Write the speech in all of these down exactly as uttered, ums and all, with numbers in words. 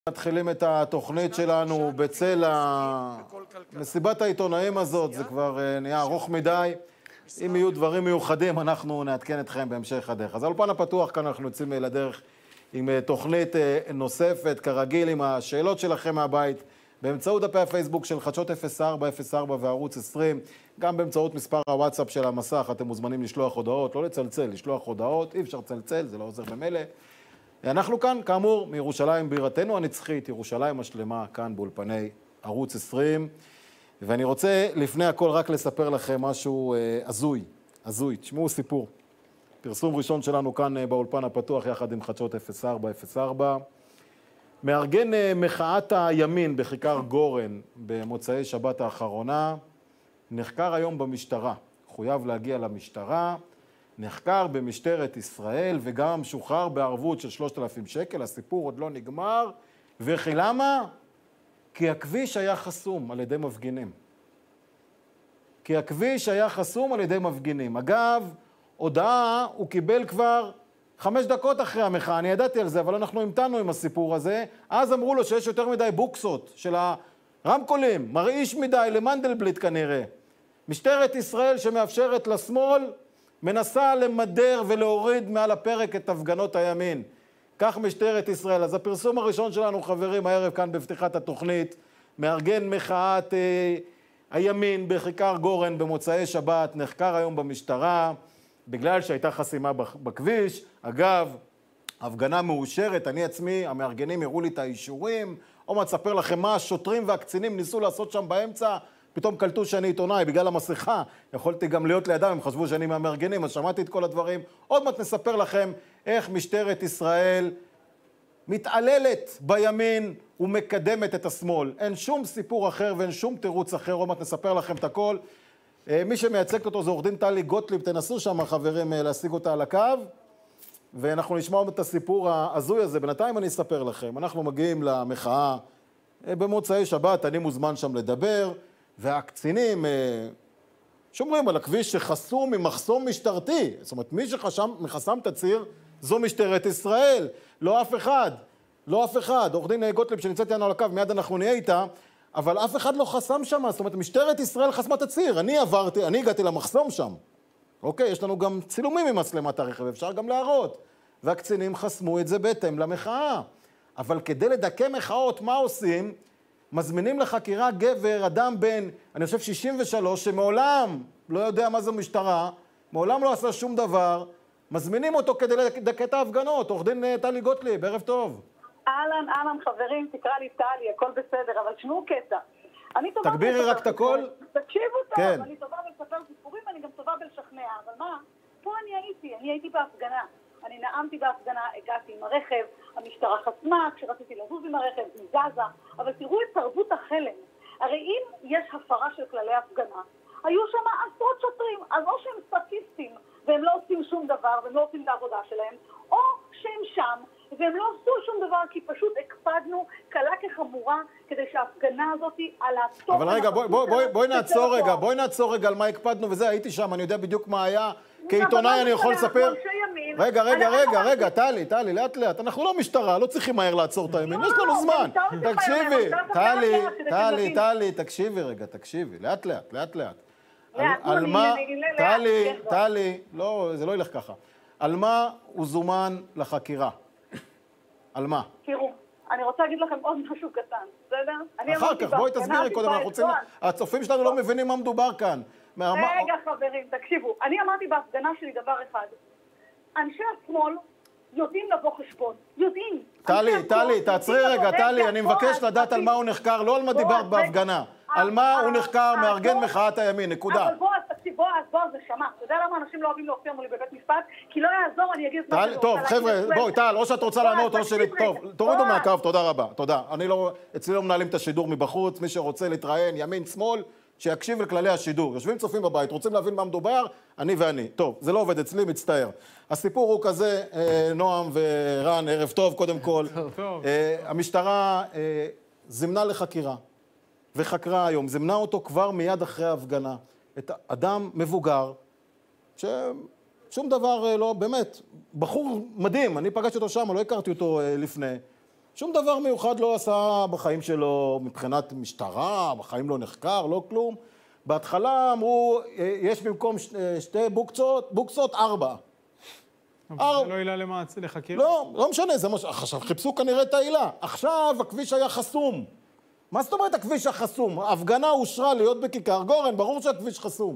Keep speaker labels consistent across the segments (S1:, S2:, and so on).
S1: מתחילים את התוכנית שלנו בצל מסיבת העיתונאים הזאת, זה כבר נהיה ארוך מדי. אם יהיו דברים מיוחדים, אנחנו נעדכן אתכם בהמשך הדרך. אז האולפן הפתוח, כאן אנחנו יוצאים לדרך עם תוכנית נוספת, כרגיל עם השאלות שלכם מהבית, באמצעות דפי הפייסבוק של חדשות אפס ארבע אפס ארבע וערוץ עשרים, גם באמצעות מספר הוואטסאפ של המסך, אתם מוזמנים לשלוח הודעות, לא לצלצל, לשלוח הודעות, אי אפשר לצלצל, זה לא עוזר במילא. אנחנו כאן, כאמור, מירושלים בירתנו הנצחית, ירושלים השלמה, כאן באולפני ערוץ עשרים. ואני רוצה לפני הכל רק לספר לכם משהו אה, הזוי, הזוי. תשמעו סיפור. פרסום ראשון שלנו כאן אה, באולפן הפתוח, יחד עם חדשות אפס ארבע אפס ארבע. מארגן אה, מחאת הימין בכיכר גורן במוצאי שבת האחרונה, נחקר היום במשטרה. חויב להגיע למשטרה. נחקר במשטרת ישראל וגם שוחרר בערבות של שלושת אלפים שקל. הסיפור עוד לא נגמר. וכי למה? כי הכביש היה חסום על ידי מפגינים. כי הכביש היה חסום על ידי מפגינים. אגב, הודעה הוא קיבל כבר חמש דקות אחרי המחאה. אני ידעתי על זה, אבל אנחנו המתנו עם הסיפור הזה. אז אמרו לו שיש יותר מדי בוקסות של הרמקולים. מרעיש מדי למנדלבליט כנראה. משטרת ישראל שמאפשרת לשמאל, מנסה למדר ולהוריד מעל הפרק את הפגנות הימין. כך משטרת ישראל. אז הפרסום הראשון שלנו, חברים, הערב כאן בפתיחת התוכנית, מארגן מחאת אה, הימין בכיכר גורן במוצאי שבת, נחקר היום במשטרה, בגלל שהייתה חסימה בכביש. אגב, הפגנה מאושרת, אני עצמי, המארגנים הראו לי את האישורים, או מה תספר לכם מה השוטרים והקצינים ניסו לעשות שם באמצע, פתאום קלטו שאני עיתונאי בגלל המסכה, יכולתי גם להיות לידם, הם חשבו שאני מהמארגנים, אז שמעתי את כל הדברים. עוד מעט נספר לכם איך משטרת ישראל מתעללת בימין ומקדמת את השמאל. אין שום סיפור אחר ואין שום תירוץ אחר, עוד מעט נספר לכם את הכל. מי שמייצגת אותו זה עורך דין טלי גוטליב, תנסו שם חברים להשיג אותה על הקו, ואנחנו נשמע את הסיפור ההזוי הזה. בינתיים אני אספר לכם, אנחנו מגיעים למחאה במוצאי שבת, אני מוזמן שם לדבר, והקצינים שומרים על הכביש שחסום ממחסום משטרתי. זאת אומרת, מי שחסם את הציר זו משטרת ישראל, לא אף אחד, לא אף אחד. עורך דין גוטליב שנמצאת לנו על הקו, מיד אנחנו נהיה איתה, אבל אף אחד לא חסם שם. זאת אומרת, משטרת ישראל חסמה את הציר. אני עברתי, אני הגעתי למחסום שם. אוקיי, יש לנו גם צילומים ממצלמת הרכב, אפשר גם להראות. והקצינים חסמו את זה בהתאם למחאה. אבל כדי לדכא מחאות, מה עושים? מזמינים לחקירה גבר, אדם בן, אני חושב שישים ושלוש, שמעולם לא יודע מה זו משטרה, מעולם לא עשה שום דבר, מזמינים אותו כדי לדכא את ההפגנות. עורך דין טלי גוטליב, ערב טוב.
S2: אהלן, אהלן חברים, תקרא לי טלי, הכל בסדר, אבל שמעו קטע.
S1: תגבירי רק את הכל.
S2: תקשיבו טוב,
S1: כן.
S2: אני טובה בלספר סיפורים, אני גם טובה בלשכנע, אבל מה? פה אני הייתי, אני הייתי בהפגנה. אני נעמתי בהפגנה, הגעתי עם הרכב, המשטרה חסמה, כשרציתי לזוז עם הרכב, מזזה, אבל תראו את תרבות החלם. הרי אם יש הפרה של כללי הפגנה, היו שם עשרות שוטרים, אז או שהם סטטיסטים, והם לא עושים שום דבר, והם לא עושים את העבודה שלהם, או שהם שם, והם לא עשו שום דבר, כי פשוט הקפדנו קלה כחמורה, כדי שההפגנה הזאת על התוכן...
S1: אבל רגע, בואי בוא, בוא, בוא נעצור רגע, בואי נעצור רגע על מה הקפדנו, וזה, הייתי שם, אני יודע בדיוק מה היה. כעיתונאי אני יכול לספר... רגע, רגע, רגע, רגע, טלי, טלי, לאט לאט. אנחנו לא משטרה, לא צריכים מהר לעצור את הימין, יש לנו זמן. תקשיבי, טלי, טלי, טלי, תקשיבי רגע, תקשיבי, לאט לאט, לאט לאט. על מה, טלי, טלי, לא, זה לא ילך ככה. על מה הוא זומן לחקירה? על מה?
S2: תראו, אני רוצה להגיד לכם עוד משהו קטן, בסדר?
S1: אחר כך, בואי תסבירי קודם, אנחנו רוצים... הצופים שלנו לא מבינים מה מדובר כאן.
S2: רגע חברים, תקשיבו, אני אמרתי בהפגנה שלי דבר אחד, אנשי השמאל יודעים לבוא חשבון, יודעים.
S1: טלי, טלי, תעצרי רגע, טלי, אני מבקש לדעת על מה הוא נחקר, לא על מה דיברת בהפגנה. על מה הוא נחקר מארגן מחאת הימין, נקודה.
S2: אבל בוא, תקשיב, בוא, אז בוא, זה שמע. אתה יודע למה אנשים לא אוהבים להופיע מולי בבית משפט? כי לא יעזור, אני אגיד...
S1: טוב, חבר'ה, בואי, טל, או שאת רוצה לענות, או שלי... טוב, תורידו מהקו, תודה רבה, תודה. אני לא... אצלי לא מנהלים את השידור מבחוץ, מי שרוצה להתראיין, ימין, שמאל, שיקשיב לכללי השידור. יושבים צופים בבית, רוצים להבין מה מדובר, אני ואני. טוב, זה לא עובד אצלי, מצטער. הסיפור הוא כזה, נועם ורן, ערב טוב, קודם כל. המשטרה זימנה לחקירה, וחקרה היום, זימנה אותו כבר מיד אחרי ההפגנה. את אדם מבוגר, ששום דבר לא, באמת, בחור מדהים, אני פגשתי אותו שם, לא הכרתי אותו לפני. שום דבר מיוחד לא עשה בחיים שלו מבחינת משטרה, בחיים לא נחקר, לא כלום. בהתחלה אמרו, יש במקום שתי בוקסות, בוקסות ארבע.
S3: אבל זה לא עילה למעצ... לחקירה?
S1: לא, לא משנה, זה מה ש... עכשיו חיפשו כנראה את העילה. עכשיו הכביש היה חסום. מה זאת אומרת הכביש החסום? ההפגנה אושרה להיות בכיכר גורן, ברור שהכביש חסום.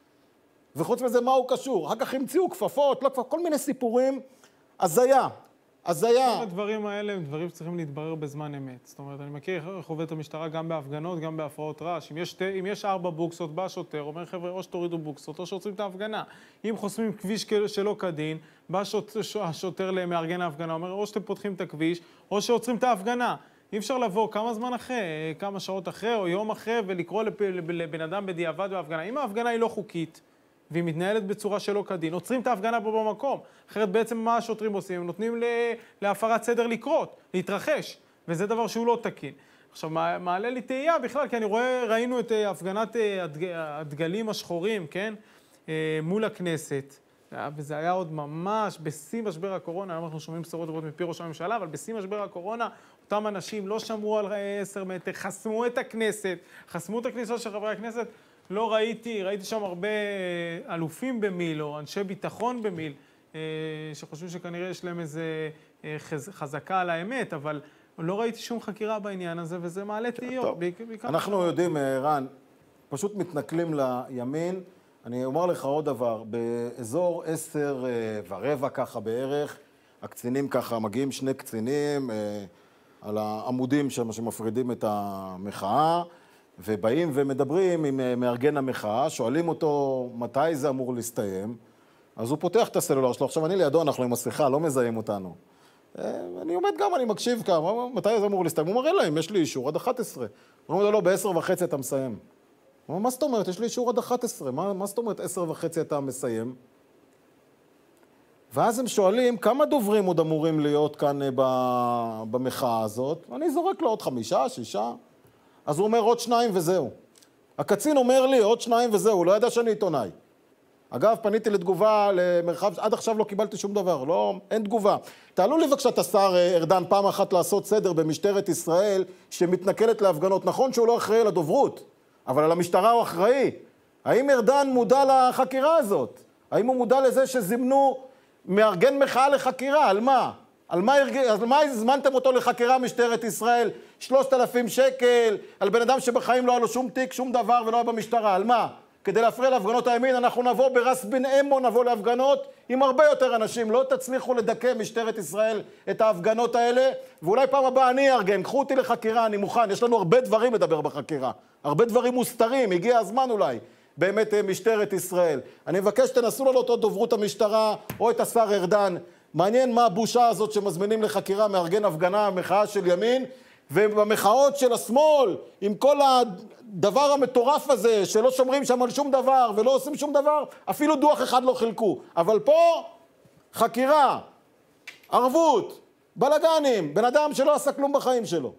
S1: וחוץ מזה, מה הוא קשור? אחר כך המציאו כפפות, לא כפפות, כל מיני סיפורים. הזיה, הזיה.
S3: כל הדברים האלה הם דברים שצריכים להתברר בזמן אמת. זאת אומרת, אני מכיר איך עובדת המשטרה גם בהפגנות, גם בהפרעות רעש. אם יש, אם יש ארבע בוקסות, בא שוטר, אומר חבר'ה, או שתורידו בוקסות, או שעוצרים את ההפגנה. אם חוסמים כביש שלא כדין, בא שוט, השוטר למארגן ההפגנה, אומר, או שאתם פותחים את הכביש, או שעוצרים את ההפגנה. אי אפשר לבוא כמה זמן אחרי, כמה שעות אחרי, או יום אחרי, ולקרוא לבן אדם בדיעבד בהפגנה. אם ההפגנה היא לא חוקית, והיא מתנהלת בצורה שלא כדין, עוצרים את ההפגנה פה במקום. אחרת בעצם מה השוטרים עושים? הם נותנים להפרת סדר לקרות, להתרחש, וזה דבר שהוא לא תקין. עכשיו, מעלה לי תהייה בכלל, כי אני רואה, ראינו את הפגנת הדגלים השחורים, כן? מול הכנסת, וזה היה עוד ממש בשיא משבר הקורונה, היום אנחנו שומעים בשורות טובות מפי ראש הממשלה, אבל בשיא משבר הקורונה, אותם אנשים לא שמרו על עשר מטר, חסמו את הכנסת, חסמו את הכניסה של חברי הכנסת, לא ראיתי, ראיתי שם הרבה אלופים במיל, או אנשי ביטחון במיל, שחושבים שכנראה יש להם איזה חזקה על האמת, אבל לא ראיתי שום חקירה בעניין הזה, וזה מעלה תהיות.
S1: אנחנו יודעים, רן, פשוט מתנכלים לימין. אני אומר לך עוד דבר, באזור עשר ורבע ככה בערך, הקצינים ככה, מגיעים שני קצינים על העמודים שם שמפרידים את המחאה, ובאים ומדברים עם מארגן המחאה, שואלים אותו מתי זה אמור להסתיים, אז הוא פותח את הסלולר שלו. עכשיו אני לידו, אנחנו עם השיחה, לא מזהים אותנו. אני עומד גם, אני מקשיב כמה, מתי זה אמור להסתיים? הוא מראה להם, יש לי אישור עד אחת עשרה. הוא אומר לו, לא, בעשר וחצי אתה מסיים. הוא אומר, מה זאת אומרת? יש לי אישור עד אחת עשרה. מה, מה זאת אומרת, עשר וחצי אתה מסיים? ואז הם שואלים, כמה דוברים עוד אמורים להיות כאן במחאה הזאת? אני זורק לו עוד חמישה, שישה. אז הוא אומר, עוד שניים וזהו. הקצין אומר לי, עוד שניים וזהו, הוא לא ידע שאני עיתונאי. אגב, פניתי לתגובה למרחב, עד עכשיו לא קיבלתי שום דבר, לא, אין תגובה. תעלו לי בבקשה את השר ארדן פעם אחת לעשות סדר במשטרת ישראל שמתנכלת להפגנות. נכון שהוא לא אחראי לדוברות, אבל על המשטרה הוא אחראי. האם ארדן מודע לחקירה הזאת? האם הוא מודע לזה שזימנו מארגן מחאה לחקירה? על מה? על מה, על מה הזמנתם אותו לחקירה משטרת ישראל? שלושת אלפים שקל, על בן אדם שבחיים לא היה לו שום תיק, שום דבר ולא היה במשטרה. על מה? כדי להפריע להפגנות הימין, אנחנו נבוא ברס בן אמו, נבוא להפגנות עם הרבה יותר אנשים. לא תצליחו לדכא משטרת ישראל את ההפגנות האלה, ואולי פעם הבאה אני אארגן, קחו אותי לחקירה, אני מוכן. יש לנו הרבה דברים לדבר בחקירה. הרבה דברים מוסתרים, הגיע הזמן אולי. באמת משטרת ישראל. אני מבקש שתנסו לו אותו דוברות המשטרה, או את השר ארדן. מעניין מה הבושה הזאת שמזמינים לחקירה מארגן הפגנה, מחאה של ימין, ובמחאות של השמאל, עם כל הדבר המטורף הזה, שלא שומרים שם על שום דבר ולא עושים שום דבר, אפילו דוח אחד לא חילקו. אבל פה, חקירה, ערבות, בלגנים, בן אדם שלא עשה כלום בחיים שלו.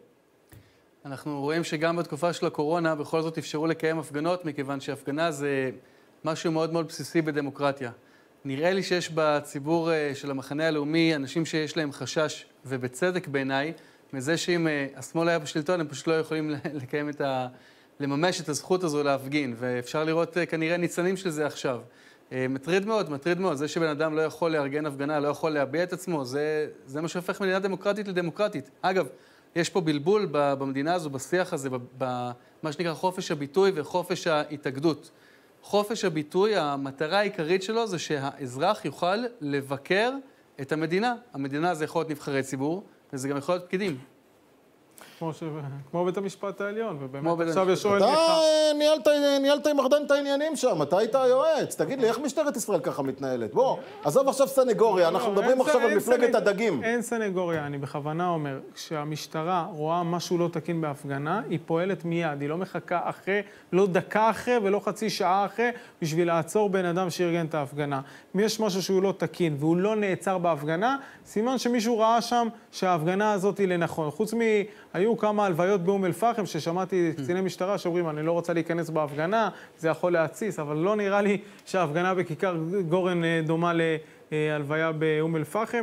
S4: אנחנו רואים שגם בתקופה של הקורונה, בכל זאת אפשרו לקיים הפגנות, מכיוון שהפגנה זה משהו מאוד מאוד בסיסי בדמוקרטיה. נראה לי שיש בציבור של המחנה הלאומי אנשים שיש להם חשש, ובצדק בעיניי, מזה שאם השמאל היה בשלטון, הם פשוט לא יכולים לקיים את ה... לממש את הזכות הזו להפגין, ואפשר לראות כנראה ניצנים של זה עכשיו. מטריד מאוד, מטריד מאוד. זה שבן אדם לא יכול לארגן הפגנה, לא יכול להביע את עצמו, זה, זה מה שהופך מדינה דמוקרטית לדמוקרטית. אגב, יש פה בלבול במדינה הזו, בשיח הזה, במה שנקרא חופש הביטוי וחופש ההתאגדות. חופש הביטוי, המטרה העיקרית שלו זה שהאזרח יוכל לבקר את המדינה. המדינה זה יכול להיות נבחרי ציבור, וזה גם יכול להיות פקידים.
S3: כמו, ש... כמו בית המשפט העליון, ובאמת עכשיו יש שואל
S1: לך. אתה ניהלת, ניהלת עם ארדן את העניינים שם, אתה היית היועץ. תגיד לי, איך משטרת ישראל ככה מתנהלת? בוא, עזוב עכשיו סנגוריה, אנחנו מדברים עכשיו על מפלגת הדגים.
S3: אין סנגוריה, אני בכוונה אומר, כשהמשטרה רואה משהו לא תקין בהפגנה, היא פועלת מיד, היא לא מחכה אחרי, לא דקה אחרי ולא חצי שעה אחרי, בשביל לעצור בן אדם שארגן את ההפגנה. אם יש משהו שהוא לא תקין והוא לא נעצר בהפגנה, סימן שמישהו ראה שם שההפגנה הזאת היא לנכון. חוץ מ... היו כמה הלוויות באום אל-פחם ששמעתי קציני משטרה שאומרים, אני לא רוצה להיכנס בהפגנה, זה יכול להציס, אבל לא נראה לי שההפגנה בכיכר גורן דומה להלוויה באום אל-פחם.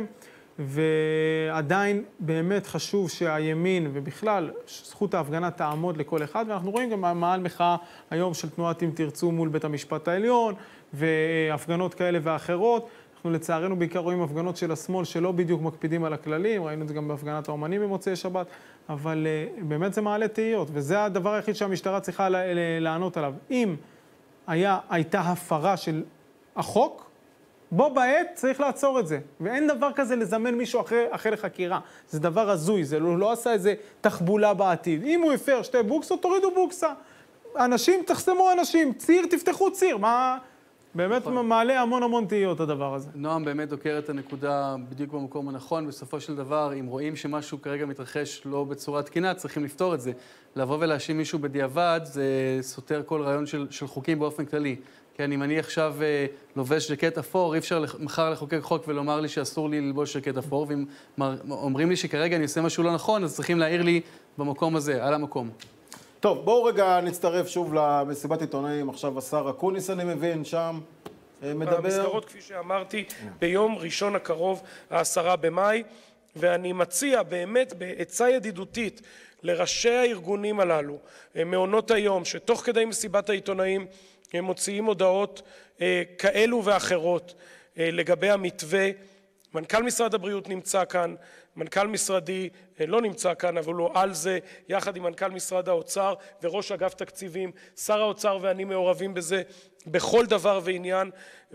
S3: ועדיין באמת חשוב שהימין ובכלל זכות ההפגנה תעמוד לכל אחד, ואנחנו רואים גם מעל מחאה היום של תנועת אם תרצו מול בית המשפט העליון, והפגנות כאלה ואחרות. אנחנו לצערנו בעיקר רואים הפגנות של השמאל שלא בדיוק מקפידים על הכללים, ראינו את זה גם בהפגנת האומנים במוצאי שבת, אבל באמת זה מעלה תהיות, וזה הדבר היחיד שהמשטרה צריכה לענות עליו. אם היה, הייתה הפרה של החוק, בו בעת צריך לעצור את זה, ואין דבר כזה לזמן מישהו אחר, אחר לחקירה. זה דבר הזוי, זה לא, לא עשה איזה תחבולה בעתיד. אם הוא הפר שתי בוקסות, תורידו בוקסה. אנשים, תחסמו אנשים, ציר, תפתחו ציר. מה... באמת מעלה המון המון תהיות הדבר הזה.
S4: נועם באמת דוקר את הנקודה בדיוק במקום הנכון. בסופו של דבר, אם רואים שמשהו כרגע מתרחש לא בצורה תקינה, צריכים לפתור את זה. לבוא ולהאשים מישהו בדיעבד, זה סותר כל רעיון של, של חוקים באופן כללי. כן, אם אני עכשיו אה, לובש ז'קט אפור, אי אפשר מחר לחוקק חוק ולומר לי שאסור לי ללבוש ז'קט אפור, ואם אומרים לי שכרגע אני עושה משהו לא נכון, אז צריכים להעיר לי במקום הזה, על המקום.
S1: טוב, בואו רגע נצטרף שוב למסיבת עיתונאים. עכשיו השר אקוניס, אני מבין, שם מדבר.
S5: המסגרות, כפי שאמרתי, ביום ראשון הקרוב, העשרה במאי, ואני מציע באמת בעצה ידידותית לראשי הארגונים הללו, מעונות היום, שתוך כדי מסיבת העיתונאים הם מוציאים הודעות כאלו ואחרות לגבי המתווה. מנכ"ל משרד הבריאות נמצא כאן, מנכ"ל משרדי לא נמצא כאן, אבל הוא על זה, יחד עם מנכ"ל משרד האוצר וראש אגף תקציבים. שר האוצר ואני מעורבים בזה בכל דבר ועניין,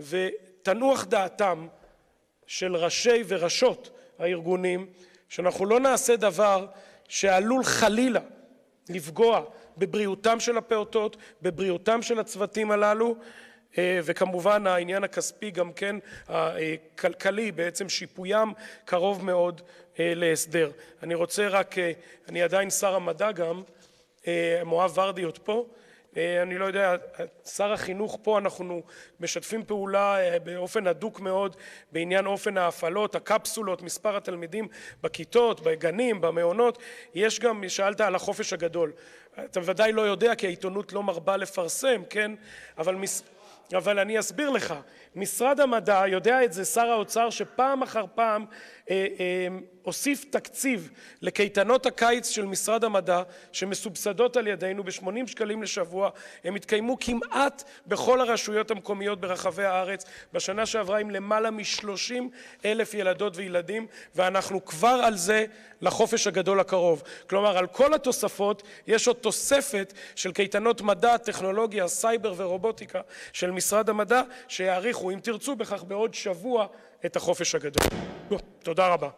S5: ותנוח דעתם של ראשי וראשות הארגונים, שאנחנו לא נעשה דבר שעלול חלילה לפגוע בבריאותם של הפעוטות, בבריאותם של הצוותים הללו, וכמובן העניין הכספי גם כן, הכלכלי, בעצם שיפוים קרוב מאוד להסדר. אני רוצה רק, אני עדיין שר המדע גם, מואב ורדי עוד פה, אני לא יודע, שר החינוך פה, אנחנו משתפים פעולה באופן הדוק מאוד בעניין אופן ההפעלות, הקפסולות, מספר התלמידים בכיתות, בגנים, במעונות. יש גם, שאלת על החופש הגדול. אתה ודאי לא יודע כי העיתונות לא מרבה לפרסם, כן? אבל מס... אבל אני אסביר לך, משרד המדע, יודע את זה שר האוצר, שפעם אחר פעם אה, אה, הוסיף תקציב לקייטנות הקיץ של משרד המדע, שמסובסדות על ידינו ב-שמונים שקלים לשבוע. הם התקיימו כמעט בכל הרשויות המקומיות ברחבי הארץ, בשנה שעברה עם למעלה מ-שלושים אלף ילדות וילדים, ואנחנו כבר על זה לחופש הגדול הקרוב. כלומר, על כל התוספות יש עוד תוספת של קייטנות מדע, טכנולוגיה, סייבר ורובוטיקה של משרד המדע, שיעריכו, אם תרצו בכך, בעוד שבוע את החופש הגדול. תודה רבה.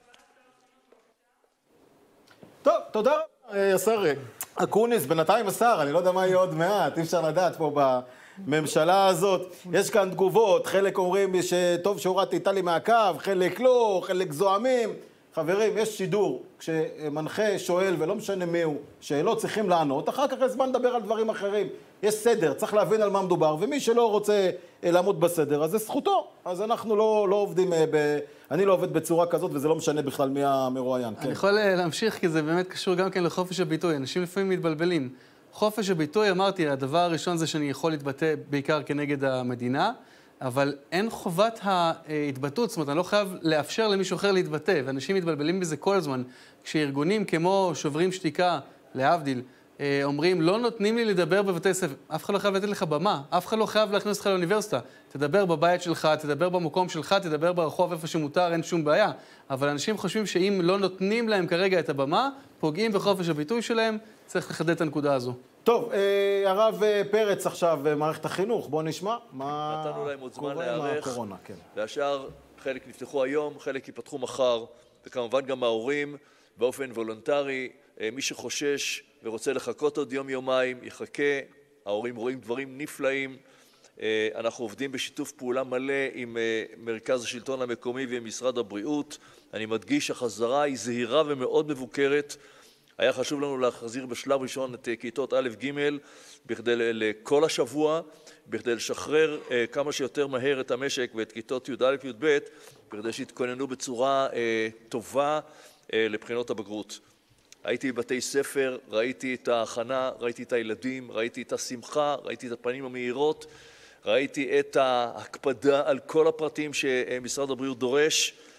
S1: טוב, תודה רבה, השר אקוניס. בינתיים השר, אני לא יודע מה יהיה עוד מעט, אי אפשר לדעת פה בממשלה הזאת. יש כאן תגובות, חלק אומרים שטוב שהורדתי איתה לי מהקו, חלק לא, חלק זועמים. חברים, יש שידור, כשמנחה שואל, ולא משנה מי הוא, שאלות צריכים לענות, אחר כך יש זמן לדבר על דברים אחרים. יש סדר, צריך להבין על מה מדובר, ומי שלא רוצה לעמוד בסדר, אז זה זכותו. אז אנחנו לא, לא עובדים, ב... אני לא עובד בצורה כזאת, וזה לא משנה בכלל מי המרואיין.
S4: אני כן. יכול להמשיך, כי זה באמת קשור גם כן לחופש הביטוי. אנשים לפעמים מתבלבלים. חופש הביטוי, אמרתי, הדבר הראשון זה שאני יכול להתבטא בעיקר כנגד המדינה, אבל אין חובת ההתבטאות, זאת אומרת, אני לא חייב לאפשר למישהו אחר להתבטא, ואנשים מתבלבלים בזה כל הזמן. כשארגונים כמו שוברים שתיקה, להבדיל, אומרים, לא נותנים לי לדבר בבתי ספר, אף אחד לא חייב לתת לך במה, אף אחד לא חייב להכניס אותך לאוניברסיטה. תדבר בבית שלך, תדבר במקום שלך, תדבר ברחוב איפה שמותר, אין שום בעיה. אבל אנשים חושבים שאם לא נותנים להם כרגע את הבמה, פוגעים בחופש הביטוי שלהם, צריך לחדד את הנקודה הזו.
S1: טוב, הרב פרץ עכשיו, מערכת החינוך, בוא נשמע מה
S6: נתנו להם עוד זמן
S1: קורה עם
S6: להיערך,
S1: הקורונה. כן.
S6: והשאר, חלק נפתחו היום, חלק ייפתחו מחר, וכמובן גם ההורים באופן וולונטרי. מי שחושש ורוצה לחכות עוד יום יומיים, יחכה. ההורים רואים דברים נפלאים. אנחנו עובדים בשיתוף פעולה מלא עם מרכז השלטון המקומי ועם משרד הבריאות. אני מדגיש, החזרה היא זהירה ומאוד מבוקרת. היה חשוב לנו להחזיר בשלב ראשון את כיתות א' ג' בכדי לכל השבוע, בכדי לשחרר כמה שיותר מהר את המשק ואת כיתות י' א' י' ב', בכדי שיתכוננו בצורה טובה לבחינות הבגרות. הייתי בבתי ספר, ראיתי את ההכנה, ראיתי את הילדים, ראיתי את השמחה, ראיתי את הפנים המהירות, ראיתי את ההקפדה על כל הפרטים שמשרד הבריאות דורש.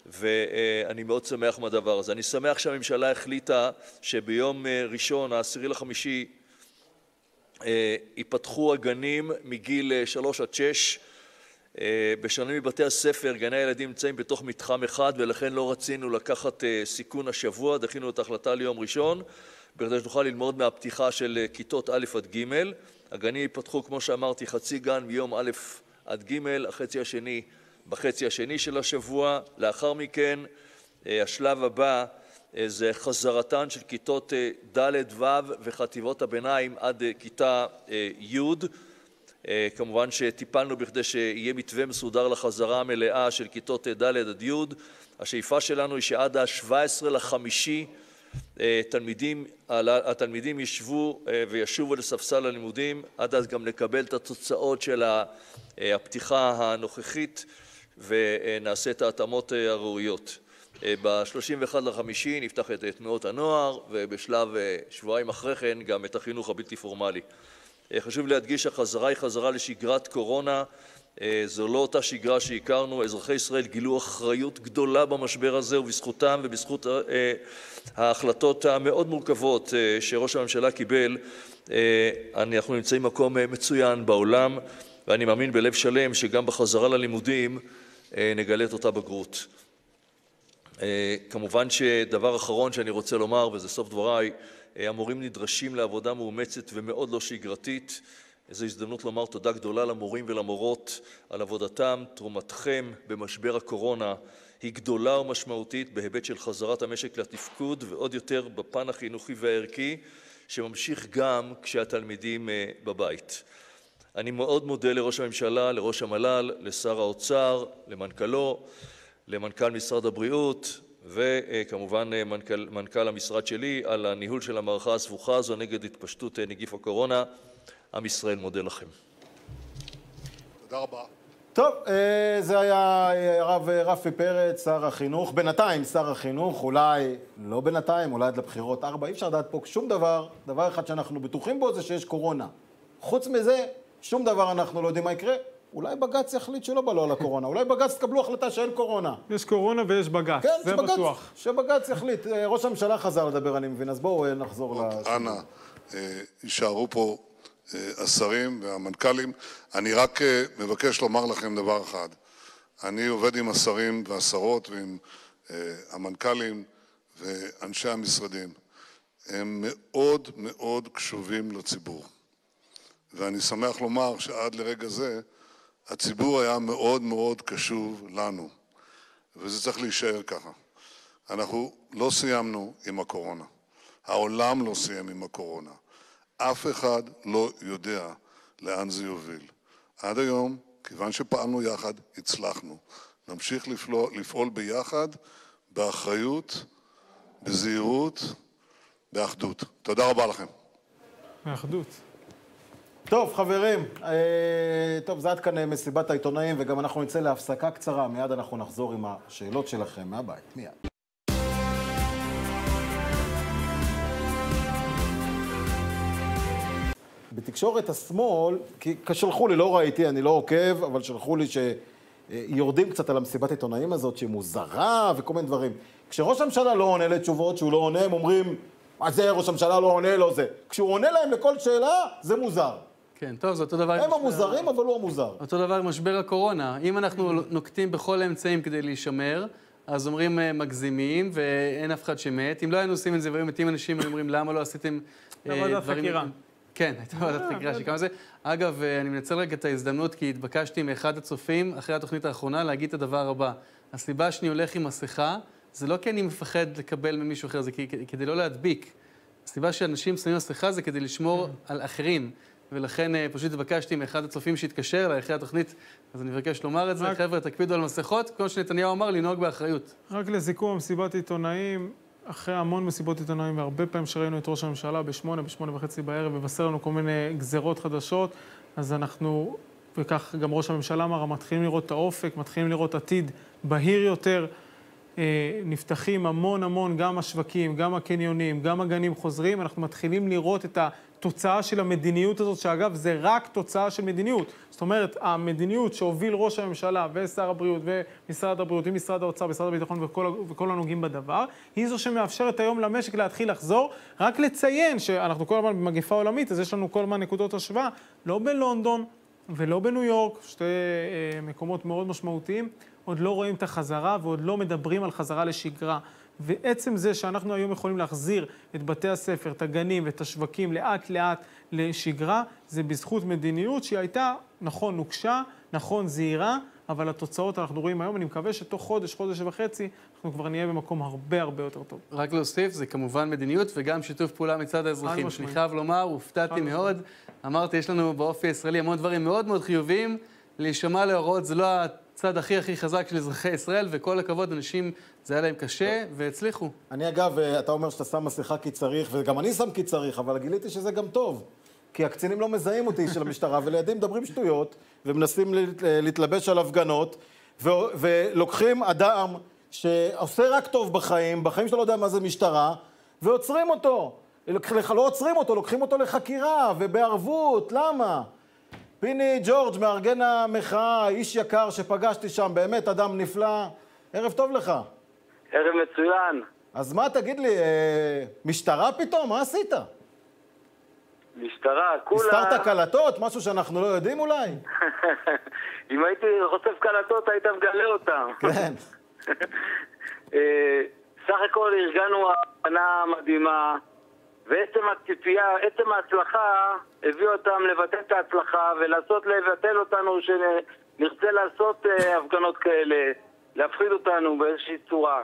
S6: ואני מאוד שמח מהדבר הזה. אני שמח שהממשלה החליטה שביום ראשון, העשירי לחמישי, ייפתחו הגנים מגיל שלוש עד שש. בשונה מבתי הספר, גני הילדים נמצאים בתוך מתחם אחד, ולכן לא רצינו לקחת סיכון השבוע, דחינו את ההחלטה ליום ראשון, בכדי שנוכל ללמוד מהפתיחה של כיתות א' עד ג'. הגנים ייפתחו, כמו שאמרתי, חצי גן מיום א' עד ג', החצי השני בחצי השני של השבוע. לאחר מכן, השלב הבא זה חזרתן של כיתות ד' ו' וחטיבות הביניים עד כיתה י'. כמובן שטיפלנו בכדי שיהיה מתווה מסודר לחזרה המלאה של כיתות ד' עד י'. השאיפה שלנו היא שעד ה-שבעה עשר לחמישי תלמידים, התלמידים ישבו וישובו לספסל הלימודים. עד אז גם נקבל את התוצאות של הפתיחה הנוכחית ונעשה את ההתאמות הראויות. ב-שלושים ואחד לחמישי נפתח את תנועות הנוער, ובשלב שבועיים אחרי כן גם את החינוך הבלתי פורמלי. חשוב להדגיש שהחזרה היא חזרה לשגרת קורונה. זו לא אותה שגרה שהכרנו. אזרחי ישראל גילו אחריות גדולה במשבר הזה, ובזכותם ובזכות ההחלטות המאוד מורכבות שראש הממשלה קיבל, אנחנו נמצאים מקום מצוין בעולם, ואני מאמין בלב שלם שגם בחזרה ללימודים נגלה את אותה בגרות. כמובן שדבר אחרון שאני רוצה לומר, וזה סוף דבריי, המורים נדרשים לעבודה מאומצת ומאוד לא שגרתית. זו הזדמנות לומר תודה גדולה למורים ולמורות על עבודתם. תרומתכם במשבר הקורונה היא גדולה ומשמעותית בהיבט של חזרת המשק לתפקוד, ועוד יותר בפן החינוכי והערכי, שממשיך גם כשהתלמידים בבית. אני מאוד מודה לראש הממשלה, לראש המל"ל, לשר האוצר, למנכ"לו, למנכ"ל משרד הבריאות, וכמובן מנכ"ל, מנכ"ל המשרד שלי, על הניהול של המערכה הסבוכה הזו נגד התפשטות נגיף הקורונה. עם ישראל מודה לכם.
S7: תודה רבה.
S1: טוב, זה היה הרב רפי פרץ, שר החינוך. בינתיים שר החינוך, אולי לא בינתיים, אולי עד לבחירות ארבע. אי אפשר לדעת פה שום דבר. דבר אחד שאנחנו בטוחים בו זה שיש קורונה. חוץ מזה, שום דבר אנחנו לא יודעים מה יקרה. אולי בג"ץ יחליט שלא בא לו על הקורונה. אולי בג"ץ תקבלו החלטה שאין קורונה.
S3: יש קורונה ויש בג"ץ,
S1: כן,
S3: זה
S1: שבגץ,
S3: בטוח.
S1: שבג"ץ יחליט. ראש הממשלה חזר לדבר, אני מבין. אז בואו נחזור ל...
S7: אנא, יישארו פה השרים והמנכ"לים. אני רק מבקש לומר לכם דבר אחד. אני עובד עם השרים והשרות ועם המנכ"לים ואנשי המשרדים. הם מאוד מאוד קשובים לציבור. ואני שמח לומר שעד לרגע זה הציבור היה מאוד מאוד קשוב לנו. וזה צריך להישאר ככה. אנחנו לא סיימנו עם הקורונה. העולם לא סיים עם הקורונה. אף אחד לא יודע לאן זה יוביל. עד היום, כיוון שפעלנו יחד, הצלחנו. נמשיך לפעול, לפעול ביחד, באחריות, בזהירות, באחדות. תודה רבה לכם.
S3: באחדות.
S1: טוב, חברים, אה, טוב, זה עד כאן מסיבת העיתונאים, וגם אנחנו נצא להפסקה קצרה. מיד אנחנו נחזור עם השאלות שלכם מהבית. מיד. בתקשורת השמאל, כי שלחו לי, לא ראיתי, אני לא עוקב, אבל שלחו לי שיורדים קצת על המסיבת עיתונאים הזאת, שהיא מוזרה וכל מיני דברים. כשראש הממשלה לא עונה לתשובות, שהוא לא עונה, הם אומרים, מה זה, ראש הממשלה לא עונה, לא זה. כשהוא עונה להם לכל שאלה, זה מוזר.
S4: כן, טוב, זה אותו דבר...
S1: הם המוזרים, אבל הוא המוזר.
S4: אותו דבר עם משבר הקורונה. אם אנחנו נוקטים בכל האמצעים כדי להישמר, אז אומרים מגזימים, ואין אף אחד שמת. אם לא היינו עושים את זה, והיו מתים אנשים, אומרים, למה לא עשיתם
S3: ועדת חקירה.
S4: כן, הייתה ועדת חקירה שכמה זה. אגב, אני מנצל רגע את ההזדמנות, כי התבקשתי מאחד הצופים, אחרי התוכנית האחרונה, להגיד את הדבר הבא. הסיבה שאני הולך עם מסכה, זה לא כי אני מפחד לקבל ממישהו אחר, זה כדי לא להדביק. הסיבה שאנשים שמים מסכה זה כדי לשמור על אחרים. ולכן פשוט התבקשתי מאחד הצופים שהתקשר אליי אחרי התוכנית, אז אני מבקש לומר את זה. חבר'ה, תקפידו על מסכות, כמו שנתניהו אמר, לנהוג באחריות.
S3: רק לזיכום, מסיבת עיתונאים, אחרי המון מסיבות עיתונאים, והרבה פעמים שראינו את ראש הממשלה בשמונה, בשמונה וחצי בערב, ובשר לנו כל מיני גזרות חדשות, אז אנחנו, וכך גם ראש הממשלה אמר, מתחילים לראות את האופק, מתחילים לראות עתיד בהיר יותר. נפתחים המון המון, גם השווקים, גם הקניונים, גם הגנים חוזרים, אנחנו מתחילים לראות את התוצאה של המדיניות הזאת, שאגב, זה רק תוצאה של מדיניות. זאת אומרת, המדיניות שהוביל ראש הממשלה ושר הבריאות ומשרד הבריאות ומשרד האוצר, משרד הביטחון וכל, וכל הנוגעים בדבר, היא זו שמאפשרת היום למשק להתחיל לחזור. רק לציין שאנחנו כל הזמן במגפה עולמית, אז יש לנו כל הזמן נקודות השוואה, לא בלונדון ולא בניו יורק, שתי אה, מקומות מאוד משמעותיים, עוד לא רואים את החזרה ועוד לא מדברים על חזרה לשגרה. ועצם זה שאנחנו היום יכולים להחזיר את בתי הספר, את הגנים ואת השווקים לאט לאט לשגרה, זה בזכות מדיניות שהיא הייתה, נכון, נוקשה, נכון, זהירה, אבל התוצאות אנחנו רואים היום, אני מקווה שתוך חודש, חודש וחצי, אנחנו כבר נהיה במקום הרבה הרבה יותר טוב.
S4: רק להוסיף, זה כמובן מדיניות וגם שיתוף פעולה מצד האזרחים. אני חייב לומר, הופתעתי מאוד. אמרתי, יש לנו באופי הישראלי המון דברים מאוד מאוד חיוביים. להישמע להוראות זה לא הצד הכי הכי חזק של אזרחי ישראל, וכל הכבוד, אנשים, זה היה להם קשה והצליחו.
S1: אני אגב, אתה אומר שאתה שם מסכה כי צריך, וגם אני שם כי צריך, אבל גיליתי שזה גם טוב. כי הקצינים לא מזהים אותי של המשטרה, ולידים מדברים שטויות, ומנסים להתלבש על הפגנות, ולוקחים אדם שעושה רק טוב בחיים, בחיים שלא יודע מה זה משטרה, ועוצרים אותו. לא עוצרים אותו, לוקחים אותו לחקירה, ובערבות, למה? פיני ג'ורג' מארגן המחאה, איש יקר שפגשתי שם, באמת אדם נפלא. ערב טוב לך.
S8: ערב מצוין.
S1: אז מה, תגיד לי, משטרה פתאום? מה עשית?
S8: משטרה, כולה...
S1: הסתרת קלטות? משהו שאנחנו לא יודעים אולי?
S8: אם הייתי חושף קלטות, היית מגלה אותם.
S1: כן.
S8: סך הכל ארגנו הבנה מדהימה, ועצם הציפייה, עצם ההצלחה, הביא אותם לבטל את ההצלחה ולעשות לבטל אותנו שנרצה לעשות הפגנות כאלה, להפחיד אותנו באיזושהי צורה.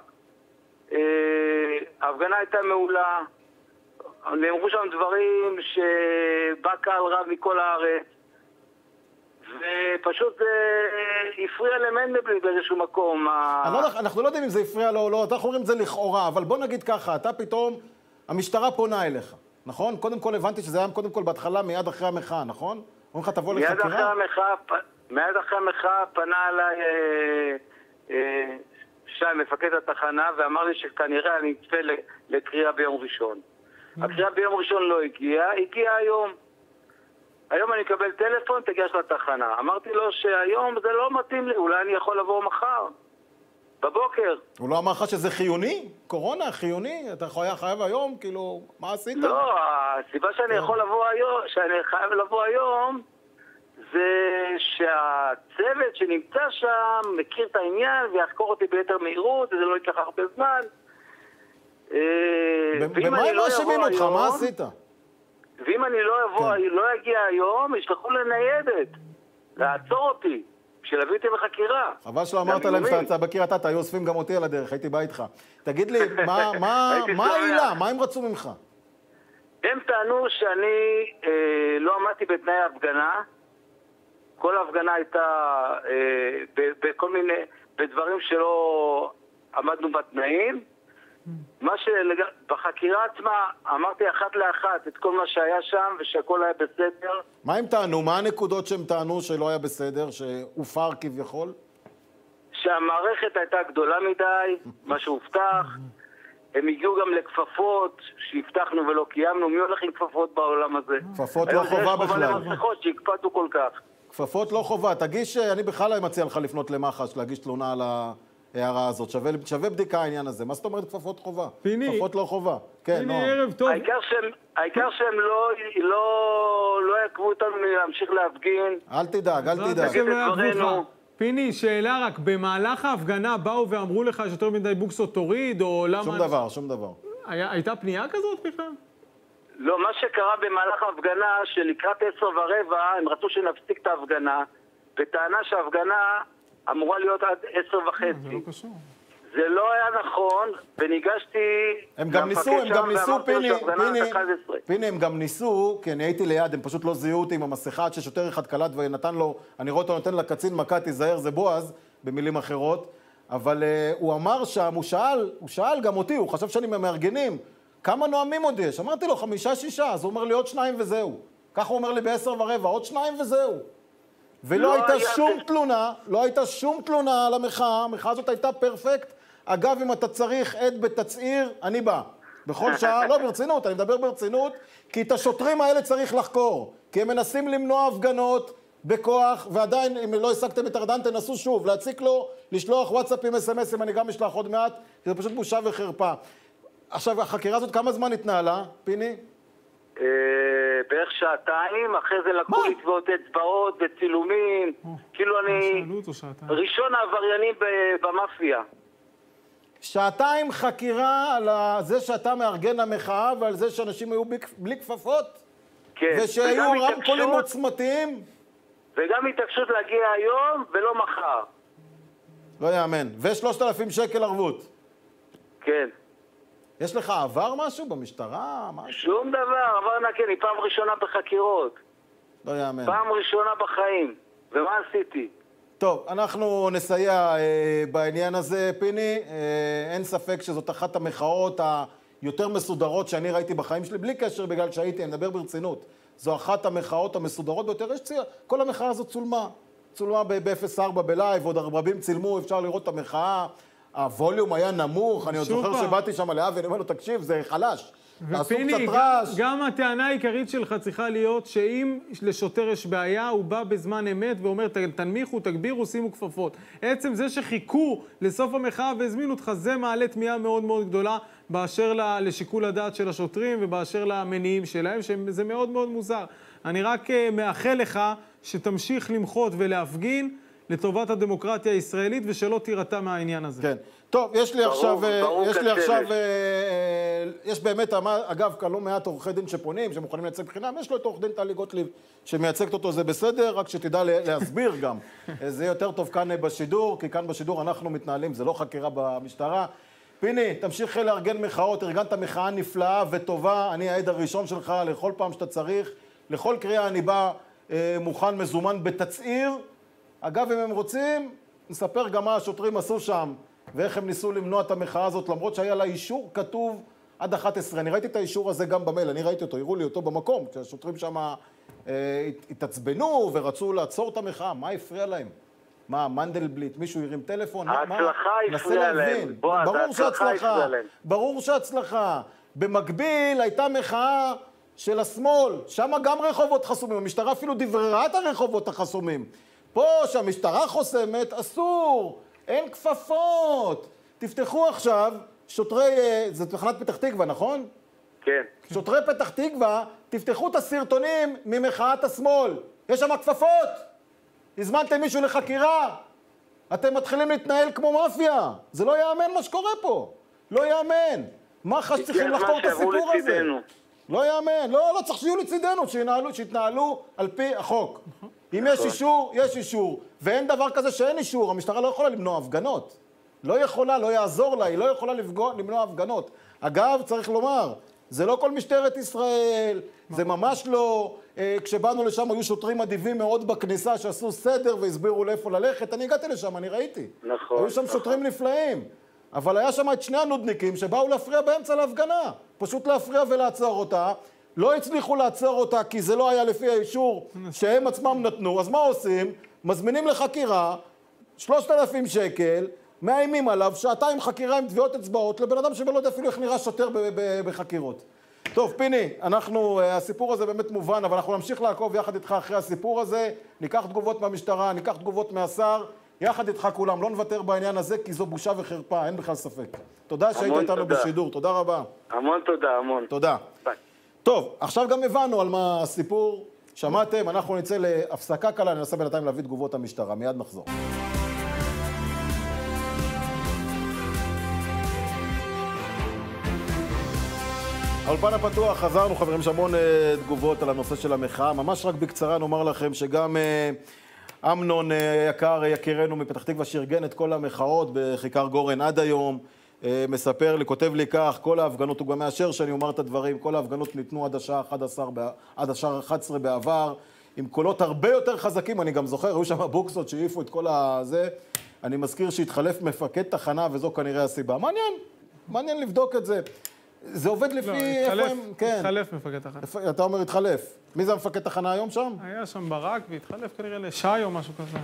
S8: ההפגנה הייתה מעולה, נאמרו שם דברים שבא קהל רב מכל הארץ, ופשוט זה הפריע למנדלבליט באיזשהו מקום.
S1: אנחנו לא יודעים אם זה הפריע לו או לא, אנחנו אומרים את זה לכאורה, אבל בוא נגיד ככה, אתה פתאום, המשטרה פונה אליך, נכון? קודם כל הבנתי שזה היה קודם כל בהתחלה מיד אחרי המחאה, נכון? אומרים לך תבוא לחקירה?
S8: מיד אחרי המחאה, מיד אחרי המחאה פנה אליי שי, מפקד התחנה, ואמר לי שכנראה אני אצפה לקריאה ביום ראשון. הקריאה ביום ראשון לא הגיעה, הגיעה היום. היום אני אקבל טלפון, תגיש לתחנה. אמרתי לו שהיום זה לא מתאים לי, אולי אני יכול לבוא מחר, בבוקר.
S1: הוא לא אמר לך שזה חיוני? קורונה, חיוני? אתה חייב היום? כאילו, מה עשית?
S8: לא, הסיבה שאני יכול לבוא היום, שאני חייב לבוא היום, זה שהצוות שנמצא שם מכיר את העניין ויחקור אותי ביתר מהירות, וזה לא ייקח הרבה זמן.
S1: במה הם מאשימים אותך? מה עשית?
S8: ואם אני לא אבוא, לא אגיע היום, ישלחו לניידת, לעצור אותי, בשביל להביא אותי לחקירה.
S1: חבל שלא אמרת להם שאתה בקיר אתה, היו אוספים גם אותי על הדרך, הייתי בא איתך. תגיד לי, מה העילה? מה הם רצו ממך?
S8: הם טענו שאני לא עמדתי בתנאי ההפגנה, כל ההפגנה הייתה בכל מיני, בדברים שלא עמדנו בתנאים, מה שבחקירה עצמה אמרתי אחת לאחת את כל מה שהיה שם ושהכל היה בסדר.
S1: מה הם טענו? מה הנקודות שהם טענו שלא היה בסדר, שהופר כביכול?
S8: שהמערכת הייתה גדולה מדי, מה שהובטח. הם הגיעו גם לכפפות שהבטחנו ולא קיימנו. מי הולך עם כפפות בעולם הזה?
S1: כפפות לא חובה בכלל.
S8: היום יש חובה למסכות שהקפדנו כל כך.
S1: כפפות לא חובה. תגיש, אני בכלל מציע לך לפנות למח"ש, להגיש תלונה על ה... הערה הזאת, שווה, שווה בדיקה העניין הזה. מה זאת אומרת כפפות חובה?
S3: פיני.
S1: כפפות לא חובה. כן,
S3: פיני, ערב טוב.
S8: העיקר שהם, העיקר שהם לא, לא, לא יקבו אותנו להמשיך להפגין.
S1: אל תדאג, אל תדאג.
S3: פיני, שאלה רק, במהלך ההפגנה באו ואמרו לך שיותר מדי בוקסות תוריד, או למה...
S1: שום דבר, שום דבר.
S3: היה, הייתה פנייה כזאת בכלל?
S8: לא, מה שקרה במהלך ההפגנה, שלקראת עשר ורבע, הם רצו שנפסיק את ההפגנה, בטענה שההפגנה אמורה להיות עד עשר וחצי.
S3: זה לא קשור.
S8: זה לא היה נכון, וניגשתי...
S1: הם גם ניסו, הם גם ניסו, פיני, פיני, פיני, הם גם ניסו, כי אני הייתי ליד, הם פשוט לא זיהו אותי עם המסכה, עד ששוטר אחד קלט ונתן לו, אני רואה אותו נותן לקצין מכה, תיזהר, זה בועז, במילים אחרות, אבל uh, הוא אמר שם, הוא שאל, הוא שאל גם אותי, הוא חשב שאני מהמארגנים, כמה נואמים עוד יש? אמרתי לו, חמישה, שישה, אז הוא אומר לי, עוד שניים וזהו. ככה הוא אומר לי בעשר ורבע, עוד שניים וזהו. ולא הייתה שום תלונה, לא הייתה שום תלונה על המחאה, המחאה הזאת הייתה פרפקט, אגב, אם אתה צריך עד בתצהיר, אני בא. בכל שעה, לא ברצינות, אני מדבר ברצינות, כי את השוטרים האלה צריך לחקור. כי הם מנסים למנוע הפגנות בכוח, ועדיין, אם לא השגתם את ארדן, תנסו שוב, להציק לו, לשלוח וואטסאפים, אס-אם-אסים, אני גם אשלח עוד מעט, כי זה פשוט בושה וחרפה. עכשיו, החקירה הזאת כמה זמן התנהלה, פיני?
S8: בערך שעתיים, אחרי זה לקחו לי טביעות אצבעות בצילומים, כאילו אני ראשון העבריינים במאפיה.
S1: שעתיים חקירה על זה שאתה מארגן המחאה ועל זה שאנשים היו בלי כפפות?
S8: כן.
S1: ושהיו רמקולים עוצמתיים?
S8: וגם התעקשות להגיע היום ולא מחר.
S1: לא יאמן. ושלושת אלפים שקל ערבות?
S8: כן.
S1: יש לך עבר משהו במשטרה? משהו?
S8: שום דבר, עבר נקי, אני פעם ראשונה בחקירות.
S1: לא יאמן.
S8: פעם ראשונה בחיים. ומה עשיתי?
S1: טוב, אנחנו נסייע אה, בעניין הזה, פיני. אה, אין ספק שזאת אחת המחאות היותר מסודרות שאני ראיתי בחיים שלי, בלי קשר בגלל שהייתי, אני מדבר ברצינות. זו אחת המחאות המסודרות ביותר. יש ציר, כל המחאה הזאת צולמה. צולמה ב-אפס ארבע בלייב, עוד רבים צילמו, אפשר לראות את המחאה. הווליום היה נמוך, אני עוד זוכר שבאתי שם לאב ואני אומר לו, תקשיב, זה חלש.
S3: ופיני, גם, גם הטענה העיקרית שלך צריכה להיות שאם לשוטר יש בעיה, הוא בא בזמן אמת ואומר, תנמיכו, תגבירו, שימו כפפות. עצם זה שחיכו לסוף המחאה והזמינו אותך, זה מעלה תמיהה מאוד מאוד גדולה באשר לשיקול הדעת של השוטרים ובאשר למניעים שלהם, שזה מאוד מאוד מוזר. אני רק מאחל לך שתמשיך למחות ולהפגין לטובת הדמוקרטיה הישראלית ושלא תירתע מהעניין הזה. כן. טוב, יש לי עכשיו, יש לי עכשיו, יש באמת, אגב, לא מעט עורכי דין שפונים, שמוכנים לייצג בחינם, יש לו את עורך דין טלי גוטליב שמייצגת אותו, זה בסדר, רק שתדע להסביר גם. זה יותר טוב כאן בשידור, כי כאן בשידור אנחנו מתנהלים, זה לא חקירה במשטרה. פיני, תמשיך לארגן מחאות, ארגנת מחאה נפלאה וטובה, אני העד הראשון שלך לכל פעם שאתה צריך, לכל קריאה אני בא מוכן, מזומן בתצהיר. אגב, אם הם רוצים, נספר גם מה השוטרים עשו שם, ואיך הם ניסו למנוע את המחאה הזאת, למרות שהיה לה אישור כתוב עד אחת עשרה. אני ראיתי את האישור הזה גם במייל, אני ראיתי אותו, הראו לי אותו במקום, כשהשוטרים שם אה, התעצבנו ורצו לעצור את המחאה. מה הפריע להם? מה, מנדלבליט, מישהו הרים טלפון?
S8: ההצלחה הפריעה להם.
S1: ברור שהצלחה, ברור שהצלחה. במקביל הייתה מחאה של השמאל, שם גם רחובות חסומים, המשטרה אפילו דבררה את הרחובות החסומים. פה שהמשטרה חוסמת, אסור, אין כפפות. תפתחו עכשיו, שוטרי, זה תחנת פתח תקווה, נכון?
S8: כן.
S1: שוטרי פתח תקווה, תפתחו את הסרטונים ממחאת השמאל. יש שם כפפות. הזמנתם מישהו לחקירה. אתם מתחילים להתנהל כמו מאפיה. זה לא יאמן מה שקורה פה. לא יאמן. מח"ש צריכים לחקור את הסיפור הזה. לא יאמן. לא, לא צריך שיהיו לצידנו, שינהלו, שיתנהלו על פי החוק. אם יש אישור, יש אישור. ואין דבר כזה שאין אישור. המשטרה לא יכולה למנוע הפגנות. לא יכולה, לא יעזור לה, היא לא יכולה לפגוע, למנוע הפגנות. אגב, צריך לומר, זה לא כל משטרת ישראל, זה ממש לא. כשבאנו לשם היו שוטרים אדיבים מאוד בכניסה שעשו סדר והסבירו לאיפה ללכת. אני הגעתי לשם, אני ראיתי.
S8: נכון.
S1: היו שם
S8: נכון.
S1: שוטרים נפלאים. אבל היה שם את שני הנודניקים שבאו להפריע באמצע להפגנה. פשוט להפריע ולעצור אותה. לא הצליחו לעצור אותה כי זה לא היה לפי האישור שהם עצמם נתנו. אז מה עושים? מזמינים לחקירה, שלושת אלפים שקל, מאיימים עליו, שעתיים חקירה עם טביעות אצבעות, לבן אדם שבא לא יודע אפילו איך נראה שוטר בחקירות. טוב, פיני, אנחנו, הסיפור הזה באמת מובן, אבל אנחנו נמשיך לעקוב יחד איתך אחרי הסיפור הזה, ניקח תגובות מהמשטרה, ניקח תגובות מהשר, יחד איתך כולם, לא נוותר בעניין הזה, כי זו בושה וחרפה, אין בכלל ספק. תודה שהיית איתנו בשידור, תודה רבה.
S8: המון תודה, המון.
S1: תודה.
S8: ביי.
S1: טוב, עכשיו גם הבנו על מה הסיפור, שמעתם, אנחנו נצא להפסקה קלה, ננסה בינתיים להביא תגובות המשטרה, מיד נחזור. האולפן הפתוח, חזרנו חברים, יש המון תגובות על הנושא של המחאה, ממש רק בקצרה נאמר לכם שגם אמנון יקר, יקירנו מפתח תקווה שארגן את כל המחאות בכיכר גורן עד היום, מספר לי, כותב לי כך, כל ההפגנות, הוא גם מאשר שאני אומר את הדברים, כל ההפגנות ניתנו עד השעה אחת עשרה, עד השעה אחת עשרה בעבר, עם קולות הרבה יותר חזקים, אני גם זוכר, היו שם בוקסות שהעיפו את כל הזה, אני מזכיר שהתחלף מפקד תחנה וזו כנראה הסיבה. מעניין, מעניין לבדוק את זה. זה עובד לפי...
S3: לא,
S1: איפה
S3: התחלף,
S1: הם... כן.
S3: התחלף מפקד תחנה.
S1: איפה- אתה אומר התחלף. מי זה המפקד תחנה היום שם?
S3: היה שם ברק והתחלף כנראה לשי או משהו כזה.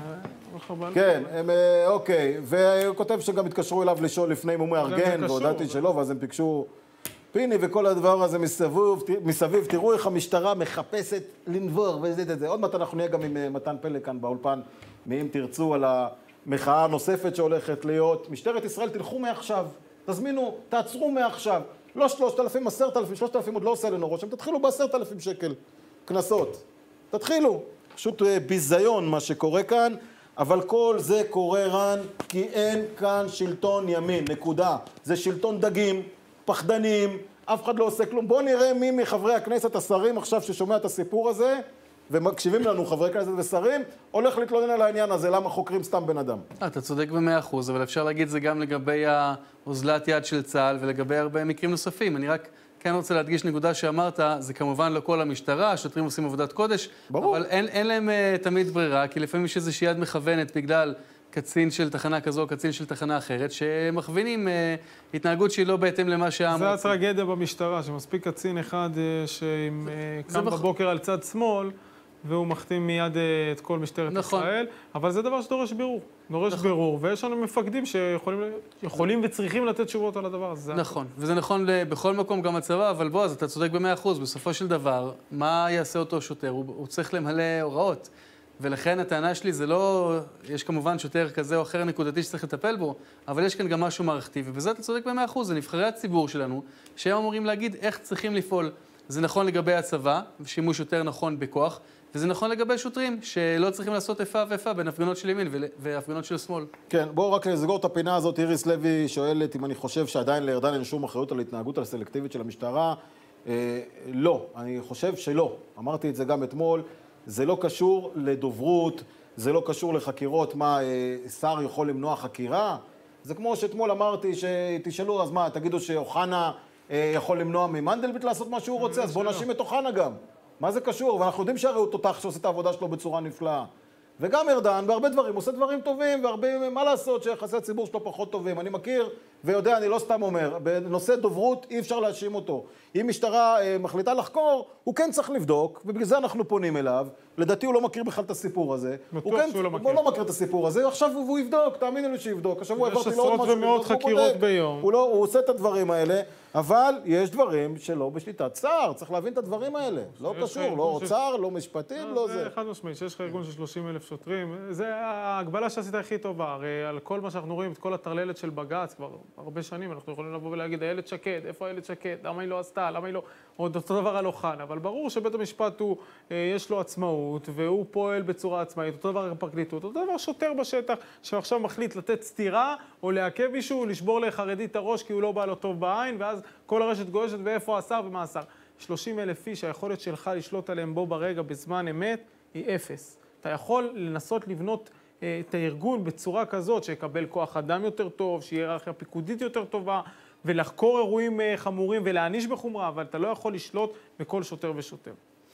S1: כן, הם, אה, אוקיי. והוא כותב שגם התקשרו אליו לשאול לפני אם הוא
S3: זה
S1: מארגן,
S3: קשור,
S1: והודעתי
S3: זה-
S1: שלא, ואז הם ביקשו פיני וכל הדבר הזה מסביב, מסביב. תראו איך המשטרה מחפשת לנבור וזה, זה, זה. עוד מעט אנחנו נהיה גם עם אה, מתן פלג כאן באולפן, מאם תרצו, על המחאה הנוספת שהולכת להיות. משטרת ישראל, תלכו מעכשיו, תזמינו, תעצרו מעכשיו. לא שלושת אלפים, עשרת אלפים, שלושת אלפים עוד לא עושה לנו רושם, תתחילו בעשרת אלפים שקל קנסות. תתחילו. פשוט אה, ביזיון מה שקורה כאן, אבל כל זה קורה, רן, כי אין כאן שלטון ימין, נקודה. זה שלטון דגים, פחדנים, אף אחד לא עושה כלום. בואו נראה מי מחברי הכנסת, השרים עכשיו ששומע את הסיפור הזה, ומקשיבים לנו חברי כנסת ושרים, הולך להתלונן על העניין הזה, למה חוקרים סתם בן אדם.
S4: אתה צודק במאה אחוז, אבל אפשר להגיד זה גם לגבי האוזלת יד של צה"ל ולגבי הרבה מקרים נוספים. אני רק כן רוצה להדגיש נקודה שאמרת, זה כמובן לא כל המשטרה, השוטרים עושים עבודת קודש,
S1: ברור.
S4: אבל אין, אין להם uh, תמיד ברירה, כי לפעמים יש איזושהי יד מכוונת בגלל קצין של תחנה כזו או קצין של תחנה אחרת, שמכווינים uh, התנהגות שהיא לא בהתאם למה שהעם
S3: זה
S4: רוצה.
S3: הטרגדיה במשטרה, שמספיק קצין אחד אה, שקם
S4: זה בח-
S3: בבוקר על צד שמאל, והוא מחתים מיד אה, את כל משטרת
S4: נכון.
S3: ישראל, אבל זה דבר שדורש בירור. דורש בירור, ויש לנו מפקדים שיכולים יכולים וצריכים לתת תשובות על הדבר הזה. זה
S4: נכון, וזה נכון ל- בכל מקום, גם הצבא, אבל בוא, אז אתה צודק במאה אחוז, בסופו של דבר, מה יעשה אותו שוטר? הוא, הוא צריך למלא הוראות. ולכן הטענה שלי זה לא, יש כמובן שוטר כזה או אחר נקודתי שצריך לטפל בו, אבל יש כאן גם משהו מערכתי, ובזה אתה צודק במאה אחוז, זה נבחרי הציבור שלנו, שהם אמורים להגיד איך צריכים לפעול. זה נכון לגבי הצבא, שימוש יותר נכון בכוח, וזה נכון לגבי שוטרים, שלא צריכים לעשות איפה ואיפה בין הפגנות של ימין ול- והפגנות של שמאל.
S1: כן, בואו רק נסגור את הפינה הזאת. איריס לוי שואלת אם אני חושב שעדיין לארדן אין שום אחריות על התנהגות הסלקטיבית של המשטרה. אה, לא, אני חושב שלא. אמרתי את זה גם אתמול. זה לא קשור לדוברות, זה לא קשור לחקירות. מה, אה, שר יכול למנוע חקירה? זה כמו שאתמול אמרתי שתשאלו, אז מה, תגידו שאוחנה אה, יכול למנוע ממנדלבליט לעשות מה שהוא רוצה, אז בואו נאשים את אוחנה גם. מה זה קשור? ואנחנו יודעים שהרי הוא תותח שעושה את העבודה שלו בצורה נפלאה. וגם ארדן, בהרבה דברים, עושה דברים טובים, והרבה, מה לעשות שיחסי הציבור שלו פחות טובים. אני מכיר, ויודע, אני לא סתם אומר, בנושא דוברות אי אפשר להאשים אותו. אם משטרה אה, מחליטה לחקור, הוא כן צריך לבדוק, ובגלל זה אנחנו פונים אליו. לדעתי הוא לא מכיר בכלל את הסיפור הזה.
S3: בטוח
S1: הוא כן,
S3: שהוא לא
S1: הוא
S3: מכיר.
S1: לא מכיר את הסיפור הזה, עכשיו הוא הוא יבדוק, תאמינו לי שיבדוק. השבוע
S3: יש
S1: העברתי לו עוד
S3: עשרות
S1: משהו,
S3: ומאות
S1: לבדוק, הוא
S3: חקירות
S1: בודק.
S3: ביום.
S1: הוא, לא, הוא עושה את הדברים האלה, אבל יש דברים שלא בשליטת שר, צריך להבין את הדברים האלה. לא
S3: יש
S1: קשור,
S3: ארגון
S1: לא
S3: ש-
S1: אוצר, לא משפטים, לא זה.
S3: חד משמעית, שיש לך ארגון של שלושים אלף שוטרים, זה ההגבלה שעשית הכי טובה, הרי על כל מה שאנחנו רואים, את כל הטרללת של בג"ץ, כבר הרבה שנים אנחנו יכולים לבוא ולהגיד, איילת שקד, איפה איילת שקד, למה היא לא עשתה, למה היא לא, עוד אותו דבר על אוחנה, אבל ברור שבית המשפט הוא, אה, יש לו עצמאות, והוא פועל בצורה עצמאית, אותו דבר בפרקליטות, אותו דבר שוטר בשטח, שעכשיו מחליט לתת סתירה, או לעכב מישהו, לשבור לחרדי את הראש, כי הוא לא בא לו טוב בעין, ואז כל הרשת גועשת, ואיפה השר ומה השר. שלושים אלף איש, היכולת שלך לשלוט עליהם בו ברגע, בזמן אמת, היא אפס. אתה יכול לנסות לבנות אה, את הארגון בצורה כזאת, שיקבל כוח אדם יותר טוב, שיהיה היררכיה פיקודית יותר טובה, ולחקור אירועים אה, חמורים ולהעניש בחומרה, אבל אתה לא יכול לשלוט בכל שוטר ושוטר.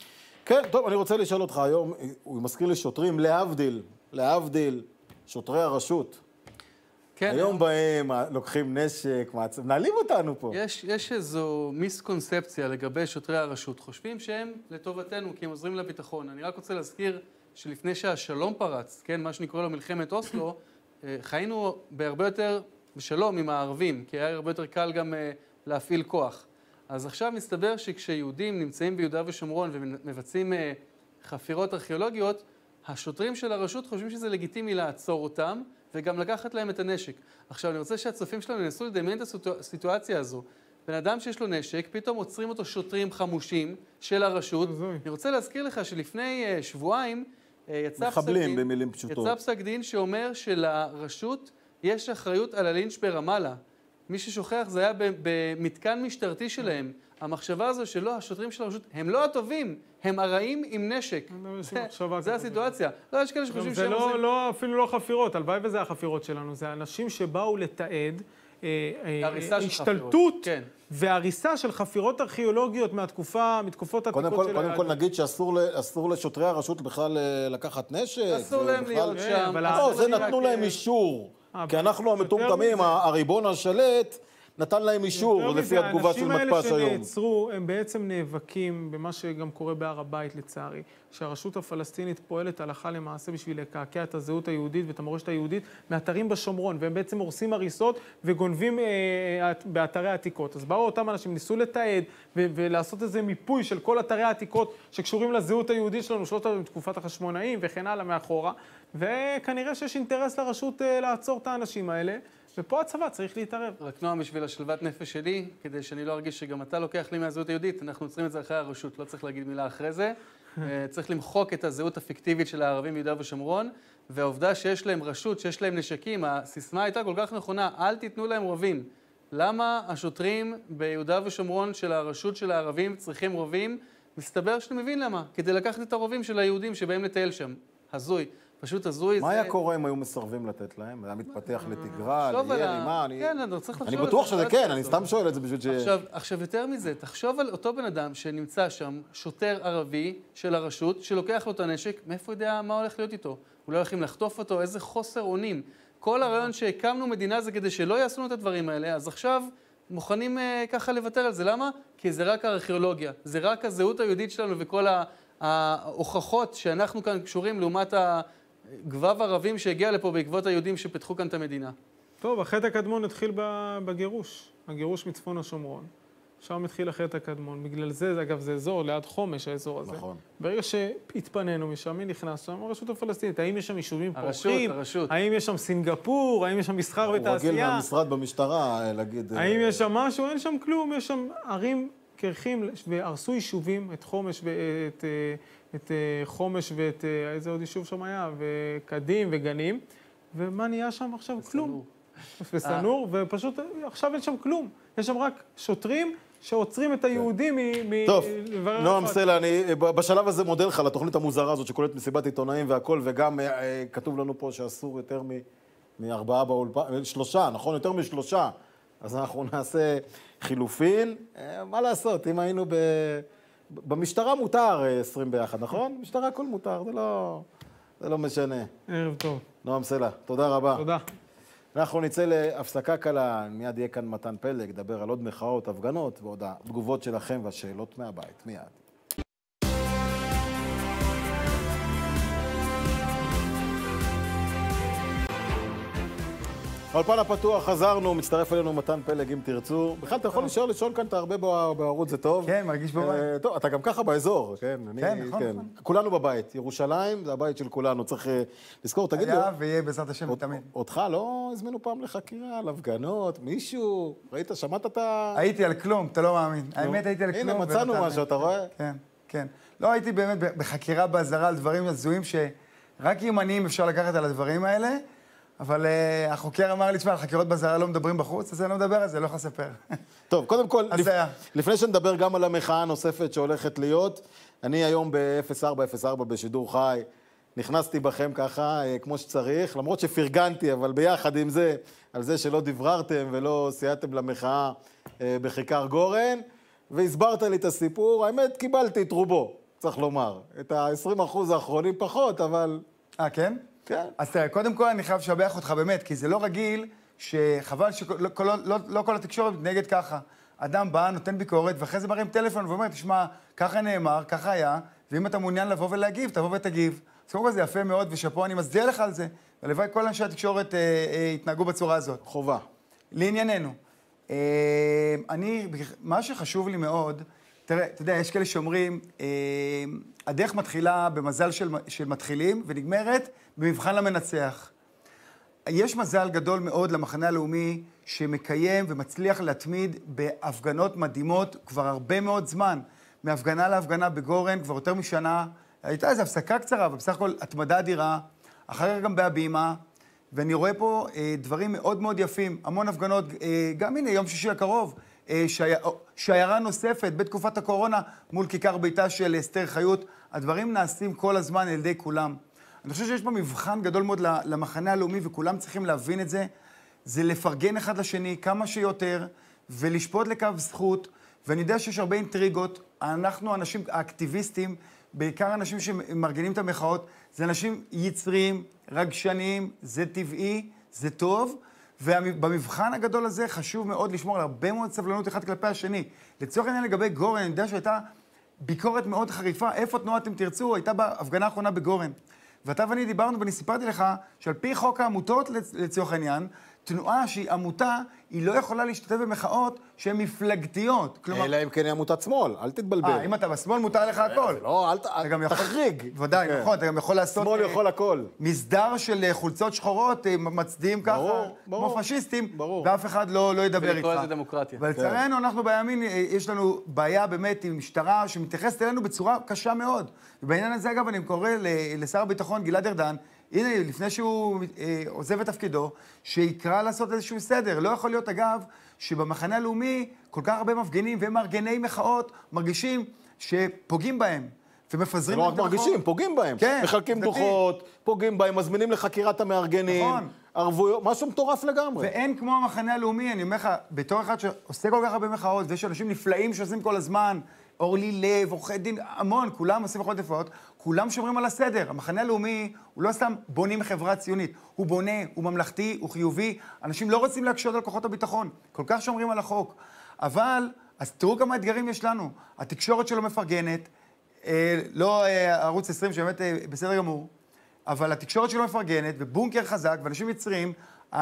S1: כן, טוב, אני רוצה לשאול אותך היום, הוא מזכיר לי שוטרים, להבדיל, להבדיל, שוטרי הרשות.
S4: כן,
S1: היום בהם לוקחים נשק, מעצ- מנהלים אותנו פה.
S4: יש, יש איזו מיסקונספציה לגבי שוטרי הרשות. חושבים שהם לטובתנו, כי הם עוזרים לביטחון. אני רק רוצה להזכיר שלפני שהשלום פרץ, כן, מה שנקרא לו מלחמת אוסלו, אה, חיינו בהרבה יותר בשלום עם הערבים, כי היה הרבה יותר קל גם אה, להפעיל כוח. אז עכשיו מסתבר שכשיהודים נמצאים ביהודה ושומרון ומבצעים אה, חפירות ארכיאולוגיות, השוטרים של הרשות חושבים שזה לגיטימי לעצור אותם, וגם לקחת להם את הנשק. עכשיו, אני רוצה שהצופים שלנו ינסו לדמיין את הסיטואציה הזו. בן אדם שיש לו נשק, פתאום עוצרים אותו שוטרים חמושים של הרשות. אני רוצה להזכיר לך שלפני uh, שבועיים uh, יצא פסק
S1: מחבלים
S4: דין,
S1: במילים פשוטות.
S4: יצא פסק דין שאומר שלרשות יש אחריות על הלינץ' ברמאללה. מי ששוכח זה היה במתקן משטרתי שלהם. המחשבה הזו שלא, השוטרים של הרשות הם לא הטובים, הם הרעים עם נשק. זה הסיטואציה. לא, יש כאלה שחושבים
S3: זה
S4: שהם עושים...
S3: לא, אפילו לא חפירות, הלוואי וזה החפירות שלנו, זה אנשים שבאו לתעד השתלטות והריסה של חפירות ארכיאולוגיות מהתקופה, מתקופות עתיקות של היהדות.
S1: קודם כל נגיד שאסור לשוטרי הרשות בכלל לקחת נשק.
S4: אסור להם להיות שם.
S1: לא, זה נתנו להם אישור. כי אנחנו המטומטמים, הריבון השלט, נתן להם אישור
S3: יותר
S1: לפי
S3: מזה,
S1: התגובה של מתפ"ש
S3: האנשים
S1: היום.
S3: האלה שנעצרו, הם בעצם נאבקים במה שגם קורה בהר הבית לצערי, שהרשות הפלסטינית פועלת הלכה למעשה בשביל לקעקע את הזהות היהודית ואת המורשת היהודית מאתרים בשומרון, והם בעצם הורסים הריסות וגונבים אה, באתרי העתיקות. אז באו אותם אנשים, ניסו לתעד ו- ולעשות איזה מיפוי של כל אתרי העתיקות שקשורים לזהות היהודית שלנו, שלושת תקופת החשמונאים וכן הלאה מאחורה, וכנראה שיש אינטרס לרשות אה, לעצור את האנשים האלה. ופה הצבא צריך להתערב.
S4: רק נועם, בשביל השלוות נפש שלי, כדי שאני לא ארגיש שגם אתה לוקח לי מהזהות היהודית, אנחנו עוצרים את זה אחרי הרשות, לא צריך להגיד מילה אחרי זה. צריך למחוק את הזהות הפיקטיבית של הערבים ביהודה ושומרון, והעובדה שיש להם רשות, שיש להם נשקים, הסיסמה הייתה כל כך נכונה, אל תיתנו להם רובים. למה השוטרים ביהודה ושומרון של הרשות של הערבים צריכים רובים? מסתבר שאתה מבין למה, כדי לקחת את הרובים של היהודים שבאים לטייל שם. הזוי. פשוט הזוי.
S1: מה היה קורה אם היו מסרבים לתת להם? היה מתפתח לתגרה, לירי, מה?
S4: כן, אני צריך לחשוב על זה.
S1: אני בטוח שזה כן, אני סתם שואל את זה בשביל ש...
S4: עכשיו, עכשיו יותר מזה, תחשוב על אותו בן אדם שנמצא שם, שוטר ערבי של הרשות, שלוקח לו את הנשק, מאיפה יודע מה הולך להיות איתו? אולי הולכים לחטוף אותו, איזה חוסר אונים. כל הרעיון שהקמנו מדינה זה כדי שלא יעשו את הדברים האלה, אז עכשיו מוכנים אה, ככה לוותר על זה. למה? כי זה רק הארכיאולוגיה, זה רק הזהות היהודית שלנו וכל ההוכחות שאנחנו כאן קשורים לעומת ה... גבב ערבים שהגיע לפה בעקבות היהודים שפתחו כאן את המדינה.
S3: טוב, החטא הקדמון התחיל בגירוש, הגירוש מצפון השומרון. שם התחיל החטא הקדמון. בגלל זה, אגב, זה אזור, ליד חומש האזור הזה. נכון. ברגע שהתפנינו משם, מי נכנס שם? הרשות הפלסטינית. האם יש שם יישובים פורחים?
S4: הרשות,
S3: האם יש שם סינגפור? האם יש שם מסחר ותעשייה?
S1: הוא רגיל מהמשרד במשטרה להגיד...
S3: האם יש שם משהו? אין שם כלום. יש שם ערים קרחים, והרסו יישובים, את חומש ואת... את חומש ואת, איזה עוד יישוב שם היה, וקדים וגנים, ומה נהיה שם עכשיו? כלום. וסנור, ופשוט עכשיו אין שם כלום. יש שם רק שוטרים שעוצרים את היהודים מ...
S1: טוב, נועם סלע, אני בשלב הזה מודה לך לתוכנית המוזרה הזאת שכוללת מסיבת עיתונאים והכל, וגם כתוב לנו פה שאסור יותר מארבעה באולפן, שלושה, נכון? יותר משלושה. אז אנחנו נעשה חילופין. מה לעשות, אם היינו ב... במשטרה מותר עשרים ביחד, נכון? במשטרה הכל מותר, זה לא, זה לא משנה.
S3: ערב טוב.
S1: נועם סלע, תודה רבה.
S3: תודה.
S1: אנחנו נצא להפסקה קלה, מיד יהיה כאן מתן פלג, דבר על עוד מחאות, הפגנות ועוד התגובות שלכם והשאלות מהבית. מיד. האולפן הפתוח, חזרנו, מצטרף אלינו מתן פלג אם תרצו. בכלל, אתה יכול לשאול, לשאול כאן, אתה הרבה בערוץ, זה טוב.
S9: כן, מרגיש בבית.
S1: טוב, אתה גם ככה באזור, כן?
S9: כן, נכון, נכון.
S1: כולנו בבית. ירושלים זה הבית של כולנו, צריך לזכור, תגיד לי...
S9: היה ויהיה בעזרת השם תמיד.
S1: אותך לא הזמינו פעם לחקירה, על הפגנות, מישהו? ראית, שמעת את ה...
S9: הייתי על כלום, אתה לא מאמין. האמת, הייתי על כלום.
S1: הנה, מצאנו משהו, אתה רואה?
S9: כן, כן. לא, הייתי באמת בחקירה באזהרה על דברים הזויים שרק ימניים אפשר לקחת על הדברים האלה. אבל uh, החוקר אמר לי, תשמע, על חקירות באזהרה לא מדברים בחוץ, אז אני לא מדבר על זה, לא יכול לספר.
S1: טוב, קודם כל, לפ...
S9: היה.
S1: לפני שנדבר גם על המחאה הנוספת שהולכת להיות, אני היום ב-אפס ארבע אפס ארבע בשידור חי, נכנסתי בכם ככה, uh, כמו שצריך, למרות שפרגנתי, אבל ביחד עם זה, על זה שלא דבררתם ולא סייעתם למחאה uh, בכיכר גורן, והסברת לי את הסיפור, האמת, קיבלתי את רובו, צריך לומר. את ה-עשרים אחוז האחרונים פחות, אבל...
S9: אה, כן?
S1: כן.
S9: אז תראה, קודם כל אני חייב לשבח אותך באמת, כי זה לא רגיל שחבל שלא לא, לא, לא כל התקשורת מתנהגת ככה. אדם בא, נותן ביקורת, ואחרי זה מרים טלפון ואומר, תשמע, ככה נאמר, ככה היה, ואם אתה מעוניין לבוא ולהגיב, תבוא ותגיב. אז קודם כל זה יפה מאוד, ושפה אני מצדיע לך על זה. ולוואי כל אנשי התקשורת אה, אה, התנהגו בצורה הזאת.
S1: חובה.
S9: לענייננו. אה, אני, מה שחשוב לי מאוד, תראה, אתה יודע, יש כאלה שאומרים, אה, הדרך מתחילה במזל של, של מתחילים, ונגמרת במבחן למנצח. יש מזל גדול מאוד למחנה הלאומי, שמקיים ומצליח להתמיד בהפגנות מדהימות כבר הרבה מאוד זמן. מהפגנה להפגנה בגורן, כבר יותר משנה. הייתה איזו הפסקה קצרה, אבל בסך הכל התמדה אדירה. אחר כך גם בהבימה, ואני רואה פה אה, דברים מאוד מאוד יפים. המון הפגנות, אה, גם הנה, יום שישי הקרוב, שיירה נוספת בתקופת הקורונה מול כיכר ביתה של אסתר חיות. הדברים נעשים כל הזמן על ידי כולם. אני חושב שיש פה מבחן גדול מאוד למחנה הלאומי, וכולם צריכים להבין את זה. זה לפרגן אחד לשני כמה שיותר, ולשפוט לקו זכות. ואני יודע שיש הרבה אינטריגות. אנחנו אנשים האקטיביסטים, בעיקר אנשים שמארגנים את המחאות, זה אנשים יצריים, רגשניים, זה טבעי, זה טוב. ובמבחן הגדול הזה חשוב מאוד לשמור על הרבה מאוד סבלנות אחד כלפי השני. לצורך העניין לגבי גורן, אני יודע שהייתה ביקורת מאוד חריפה, איפה תנועת אם תרצו, הייתה בהפגנה האחרונה בגורן. ואתה ואני דיברנו ואני סיפרתי לך שעל פי חוק העמותות לצורך העניין, תנועה שהיא עמותה, היא לא יכולה להשתתף במחאות שהן מפלגתיות. כלומר...
S1: אלא אם כן היא עמותת שמאל, אל תתבלבל.
S9: אה, אם אתה בשמאל מותר לך הכל.
S1: לא, אל תחריג.
S9: ודאי, נכון, אתה גם יכול לעשות...
S1: שמאל יכול הכל.
S9: מסדר של חולצות שחורות, מצדיעים ככה, כמו פשיסטים, ואף אחד לא ידבר איתך.
S4: ולקרוא לזה דמוקרטיה.
S9: ולצערנו, אנחנו בימין, יש לנו בעיה באמת עם משטרה שמתייחסת אלינו בצורה קשה מאוד. ובעניין הזה, אגב, אני קורא לשר הביטחון גלעד ארדן, הנה, לפני שהוא אה, עוזב את תפקידו, שיקרא לעשות איזשהו סדר. לא יכול להיות, אגב, שבמחנה הלאומי כל כך הרבה מפגינים ומארגני מחאות מרגישים שפוגעים בהם ומפזרים
S1: לא רק מרגישים, פוגעים בהם.
S9: כן,
S1: מחלקים דוחות, פוגעים בהם, מזמינים לחקירת המארגנים.
S9: נכון.
S1: ערבויות, משהו מטורף לגמרי.
S9: ואין כמו המחנה הלאומי, אני אומר לך, בתור אחד שעושה כל כך הרבה מחאות, ויש אנשים נפלאים שעושים כל הזמן, אורלי לב, עורכי דין, המון, כולם עושים מחאות נפלאות, כולם שומרים על הסדר. המחנה הלאומי הוא לא סתם בונים חברה ציונית, הוא בונה, הוא ממלכתי, הוא חיובי, אנשים לא רוצים להקשות על כוחות הביטחון, כל כך שומרים על החוק. אבל, אז תראו כמה אתגרים יש לנו. התקשורת שלו מפרגנת, אה, לא אה, ערוץ עשרים שבאמת אה, בסדר גמור, אבל התקשורת שלו מפרגנת, ובונקר חזק, ואנשים יצרים,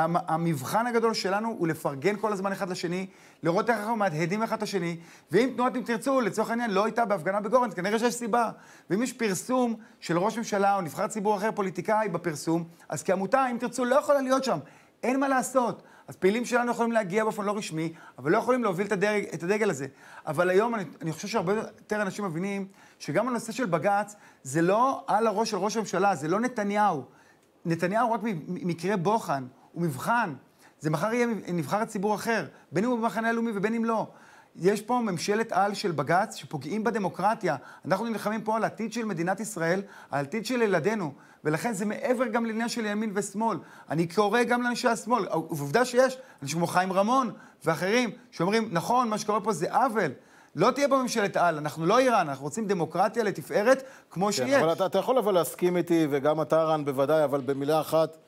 S9: המבחן הגדול שלנו הוא לפרגן כל הזמן אחד לשני, לראות איך אנחנו מהדהדים אחד לשני, ואם תנועת אם תרצו, לצורך העניין, לא הייתה בהפגנה בגורן, כנראה שיש סיבה. ואם יש פרסום של ראש ממשלה או נבחר ציבור אחר פוליטיקאי בפרסום, אז כעמותה, אם תרצו, לא יכולה להיות שם. אין מה לעשות. אז פעילים שלנו יכולים להגיע באופן לא רשמי, אבל לא יכולים להוביל את הדרג, את הדגל הזה. אבל היום אני, אני חושב שהרבה יותר אנשים מבינים שגם הנושא של בג"ץ, זה לא על הראש של ראש הממשלה, זה לא נתניהו. נתניהו רק מקרה בוחן. הוא מבחן, זה מחר יהיה נבחר הציבור אחר, בין אם הוא במחנה הלאומי ובין אם לא. יש פה ממשלת על של בג"ץ שפוגעים בדמוקרטיה. אנחנו נלחמים פה על העתיד של מדינת ישראל, על העתיד של ילדינו, ולכן זה מעבר גם לעניין של ימין ושמאל. אני קורא גם לאנשי השמאל, ועובדה שיש אנשים כמו חיים רמון ואחרים שאומרים, נכון, מה שקורה פה זה עוול. לא תהיה בממשלת על, אנחנו לא איראן, אנחנו רוצים דמוקרטיה לתפארת כמו שיש.
S1: כן, אבל אתה, אתה יכול אבל להסכים איתי, וגם אתה רן בוודאי, אבל במילה אחת,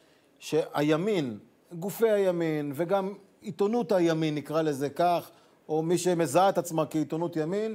S1: שהימין, גופי הימין, וגם עיתונות הימין, נקרא לזה כך, או מי שמזהה את עצמה כעיתונות ימין,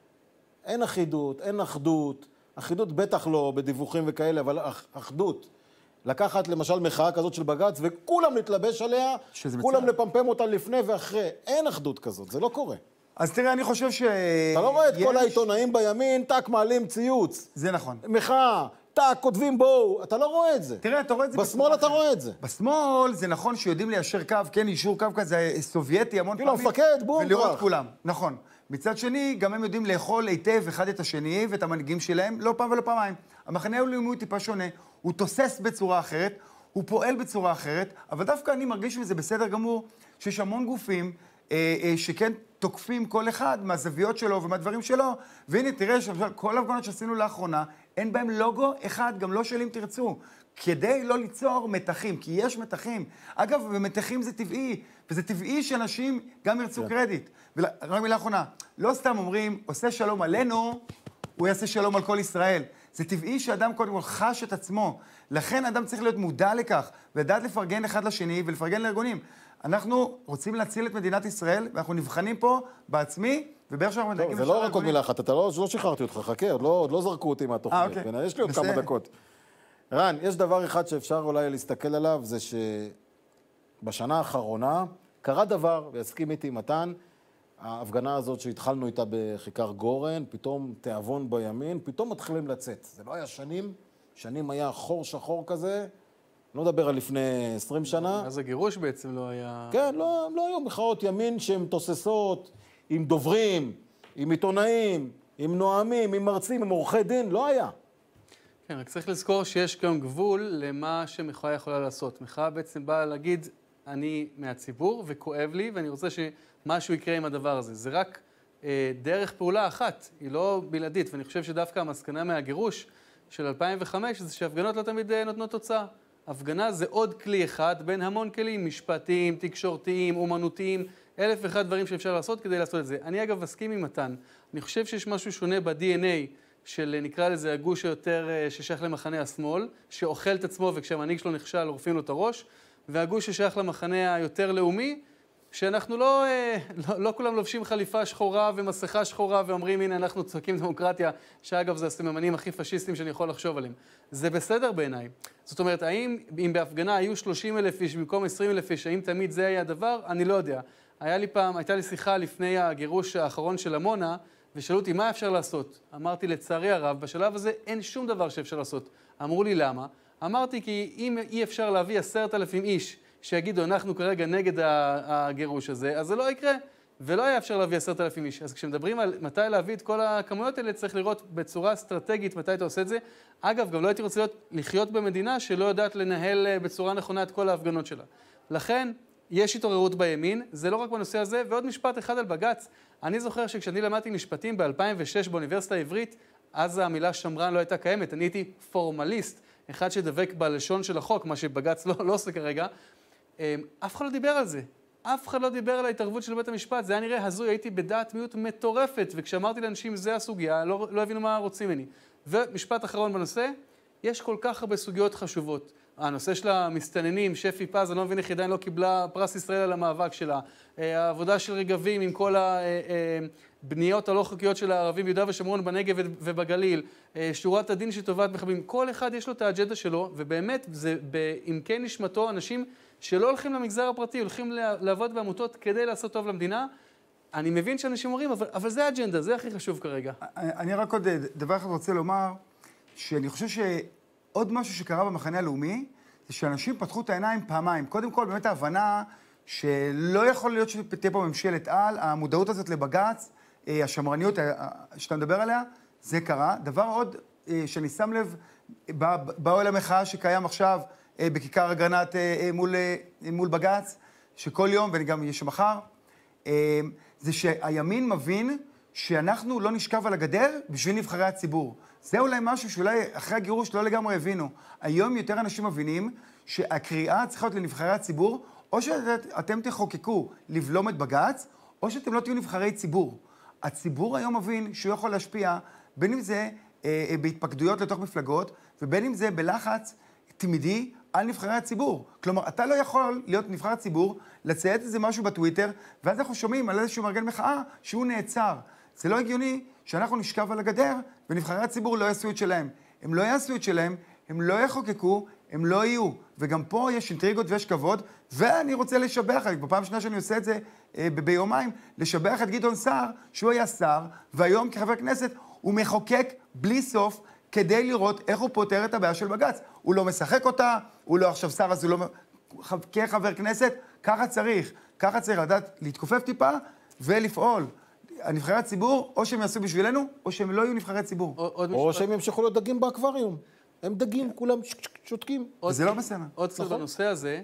S1: אין אחידות, אין אחדות, אחידות בטח לא בדיווחים וכאלה, אבל אחדות. לקחת למשל מחאה כזאת של בג"ץ, וכולם להתלבש עליה, כולם מצא. לפמפם אותה לפני ואחרי. אין אחדות כזאת, זה לא קורה.
S9: אז תראה, אני חושב ש...
S1: אתה לא רואה את יש... כל העיתונאים בימין, טק מעלים ציוץ.
S9: זה נכון.
S1: מחאה. טק, כותבים בואו, אתה לא רואה את זה.
S9: תראה, אתה רואה את זה...
S1: בשמאל אתה רואה את זה.
S9: בשמאל זה נכון שיודעים ליישר קו, כן, יישור קו כזה סובייטי המון פעמים.
S1: כאילו, מפקד, בום,
S9: ולראות כולם, נכון. מצד שני, גם הם יודעים לאכול היטב אחד את השני ואת המנהיגים שלהם, לא פעם ולא פעמיים. המחנה הלאומי הוא טיפה שונה, הוא תוסס בצורה אחרת, הוא פועל בצורה אחרת, אבל דווקא אני מרגיש שזה בסדר גמור, שיש המון גופים אה, אה, שכן תוקפים כל אחד מהזוויות שלו ומהדברים שלו, והנה תראה שכל כל ההפגנות שעשינו לאחרונה, אין בהם לוגו אחד, גם לא של אם תרצו, כדי לא ליצור מתחים, כי יש מתחים. אגב, ומתחים זה טבעי, וזה טבעי שאנשים גם ירצו yeah. קרדיט. ורק מילה אחרונה, לא סתם אומרים, עושה שלום עלינו, הוא יעשה שלום על כל ישראל. זה טבעי שאדם קודם כל חש את עצמו. לכן אדם צריך להיות מודע לכך, ולדעת לפרגן אחד לשני ולפרגן לארגונים. אנחנו רוצים להציל את מדינת ישראל, ואנחנו נבחנים פה בעצמי, ובאר שאנחנו מדייקים...
S1: זה לא רק עוד מילה אחת, אתה לא שחררתי אותך, חכה, עוד לא זרקו אותי מהתוכנית. יש לי עוד כמה דקות. רן, יש דבר אחד שאפשר אולי להסתכל עליו, זה שבשנה האחרונה קרה דבר, ויסכים איתי מתן, ההפגנה הזאת שהתחלנו איתה בכיכר גורן, פתאום תיאבון בימין, פתאום מתחילים לצאת. זה לא היה שנים, שנים היה חור שחור כזה, לא מדבר על לפני עשרים שנה.
S4: אז הגירוש בעצם לא היה...
S1: כן, לא, לא היו מחאות ימין שהן תוססות, עם דוברים, עם עיתונאים, עם נואמים, עם מרצים, עם עורכי דין, לא היה.
S4: כן, רק צריך לזכור שיש גם גבול למה שמחאה יכולה לעשות. מחאה בעצם באה להגיד, אני מהציבור וכואב לי, ואני רוצה שמשהו יקרה עם הדבר הזה. זה רק אה, דרך פעולה אחת, היא לא בלעדית, ואני חושב שדווקא המסקנה מהגירוש של אלפיים וחמש זה שהפגנות לא תמיד אה, נותנות תוצאה. הפגנה זה עוד כלי אחד בין המון כלים, משפטיים, תקשורתיים, אומנותיים, אלף ואחד דברים שאפשר לעשות כדי לעשות את זה. אני אגב מסכים עם מתן, אני חושב שיש משהו שונה ב-די אן איי של נקרא לזה הגוש היותר ששייך למחנה השמאל, שאוכל את עצמו וכשהמנהיג שלו נכשל עורפים לו את הראש, והגוש ששייך למחנה היותר לאומי, שאנחנו לא, לא, לא כולם לובשים חליפה שחורה ומסכה שחורה ואומרים, הנה, אנחנו צועקים דמוקרטיה, שאגב, זה הסממנים הכי פשיסטיים שאני יכול לחשוב עליהם. זה בסדר בעיניי. זאת אומרת, האם, אם בהפגנה היו שלושים אלף איש במקום עשרים אלף איש, האם תמיד זה היה הדבר? אני לא יודע. היה לי פעם, הייתה לי שיחה לפני הגירוש האחרון של עמונה, ושאלו אותי, מה אפשר לעשות? אמרתי, לצערי הרב, בשלב הזה אין שום דבר שאפשר לעשות. אמרו לי, למה? אמרתי, כי אם אי אפשר להביא עשרת אלפים איש, שיגידו, אנחנו כרגע נגד הגירוש הזה, אז זה לא יקרה, ולא היה אפשר להביא עשרת אלפים איש. אז כשמדברים על מתי להביא את כל הכמויות האלה, צריך לראות בצורה אסטרטגית מתי אתה עושה את זה. אגב, גם לא הייתי רוצה להיות, לחיות במדינה שלא יודעת לנהל בצורה נכונה את כל ההפגנות שלה. לכן, יש התעוררות בימין, זה לא רק בנושא הזה, ועוד משפט אחד על בג"ץ. אני זוכר שכשאני למדתי משפטים ב-אלפיים ושש באוניברסיטה העברית, אז המילה שמרן לא הייתה קיימת, אני הייתי פורמליסט, אחד שדבק בלשון של החוק, מה שבג"ץ לא, לא עושה כרגע. אף אחד לא דיבר על זה. אף אחד לא דיבר על ההתערבות של בית המשפט. זה היה נראה הזוי, הייתי בדעת מיעוט מטורפת, וכשאמרתי לאנשים, זה הסוגיה, לא, לא הבינו מה רוצים ממני. ומשפט אחרון בנושא, יש כל כך הרבה סוגיות חשובות. הנושא של המסתננים, שפי פז, אני לא מבין איך עדיין לא קיבלה פרס ישראל על המאבק שלה. העבודה של רגבים עם כל הבניות הלא חוקיות של הערבים ביהודה ושומרון בנגב ובגליל. שורת הדין שטובת מחבלים. כל אחד יש לו את האג'נדה שלו, ובאמת זה בעמקי נשמתו אנשים שלא הולכים למגזר הפרטי, הולכים לעבוד בעמותות כדי לעשות טוב למדינה. אני מבין שאנשים אומרים, אבל, אבל זה האג'נדה, זה הכי חשוב כרגע.
S9: אני, אני רק עוד דבר אחד רוצה לומר, שאני חושב שעוד משהו שקרה במחנה הלאומי, זה שאנשים פתחו את העיניים פעמיים. קודם כל, באמת ההבנה שלא יכול להיות שתהיה פה ממשלת על, המודעות הזאת לבג"ץ, השמרניות שאתה מדבר עליה, זה קרה. דבר עוד שאני שם לב, באוהל המחאה שקיים עכשיו, בכיכר אגרנט מול, מול בג"ץ, שכל יום, וגם יש מחר, זה שהימין מבין שאנחנו לא נשכב על הגדר בשביל נבחרי הציבור. זה אולי משהו שאולי אחרי הגירוש לא לגמרי הבינו. היום יותר אנשים מבינים שהקריאה צריכה להיות לנבחרי הציבור, או שאתם תחוקקו לבלום את בג"ץ, או שאתם לא תהיו נבחרי ציבור. הציבור היום מבין שהוא יכול להשפיע, בין אם זה אה, בהתפקדויות לתוך מפלגות, ובין אם זה בלחץ תמידי על נבחרי הציבור. כלומר, אתה לא יכול להיות נבחר הציבור, לציית איזה משהו בטוויטר, ואז אנחנו שומעים על איזשהו מארגן מחאה שהוא נעצר. זה לא הגיוני שאנחנו נשכב על הגדר, ונבחרי הציבור לא יעשו את שלהם. הם לא יעשו את שלהם, הם לא יחוקקו, הם לא יהיו. וגם פה יש אינטריגות ויש כבוד, ואני רוצה לשבח, בפעם שנייה שאני עושה את זה אה, ב- ביומיים, לשבח את גדעון סער, שהוא היה שר, והיום כחבר כנסת הוא מחוקק בלי סוף, כדי לראות איך הוא פותר את הבעיה של בג"ץ. הוא לא משחק אותה, הוא לא עכשיו שר, אז הוא לא... כחבר כנסת, ככה צריך. ככה צריך לדעת להתכופף טיפה ולפעול. הנבחרי הציבור, או שהם יעשו בשבילנו, או שהם לא יהיו נבחרי ציבור.
S1: או, או שהם ימשיכו להיות דגים באקווריום. הם דגים, כולם שותקים.
S9: זה לא בסדר.
S4: עוד קצת בנושא הזה,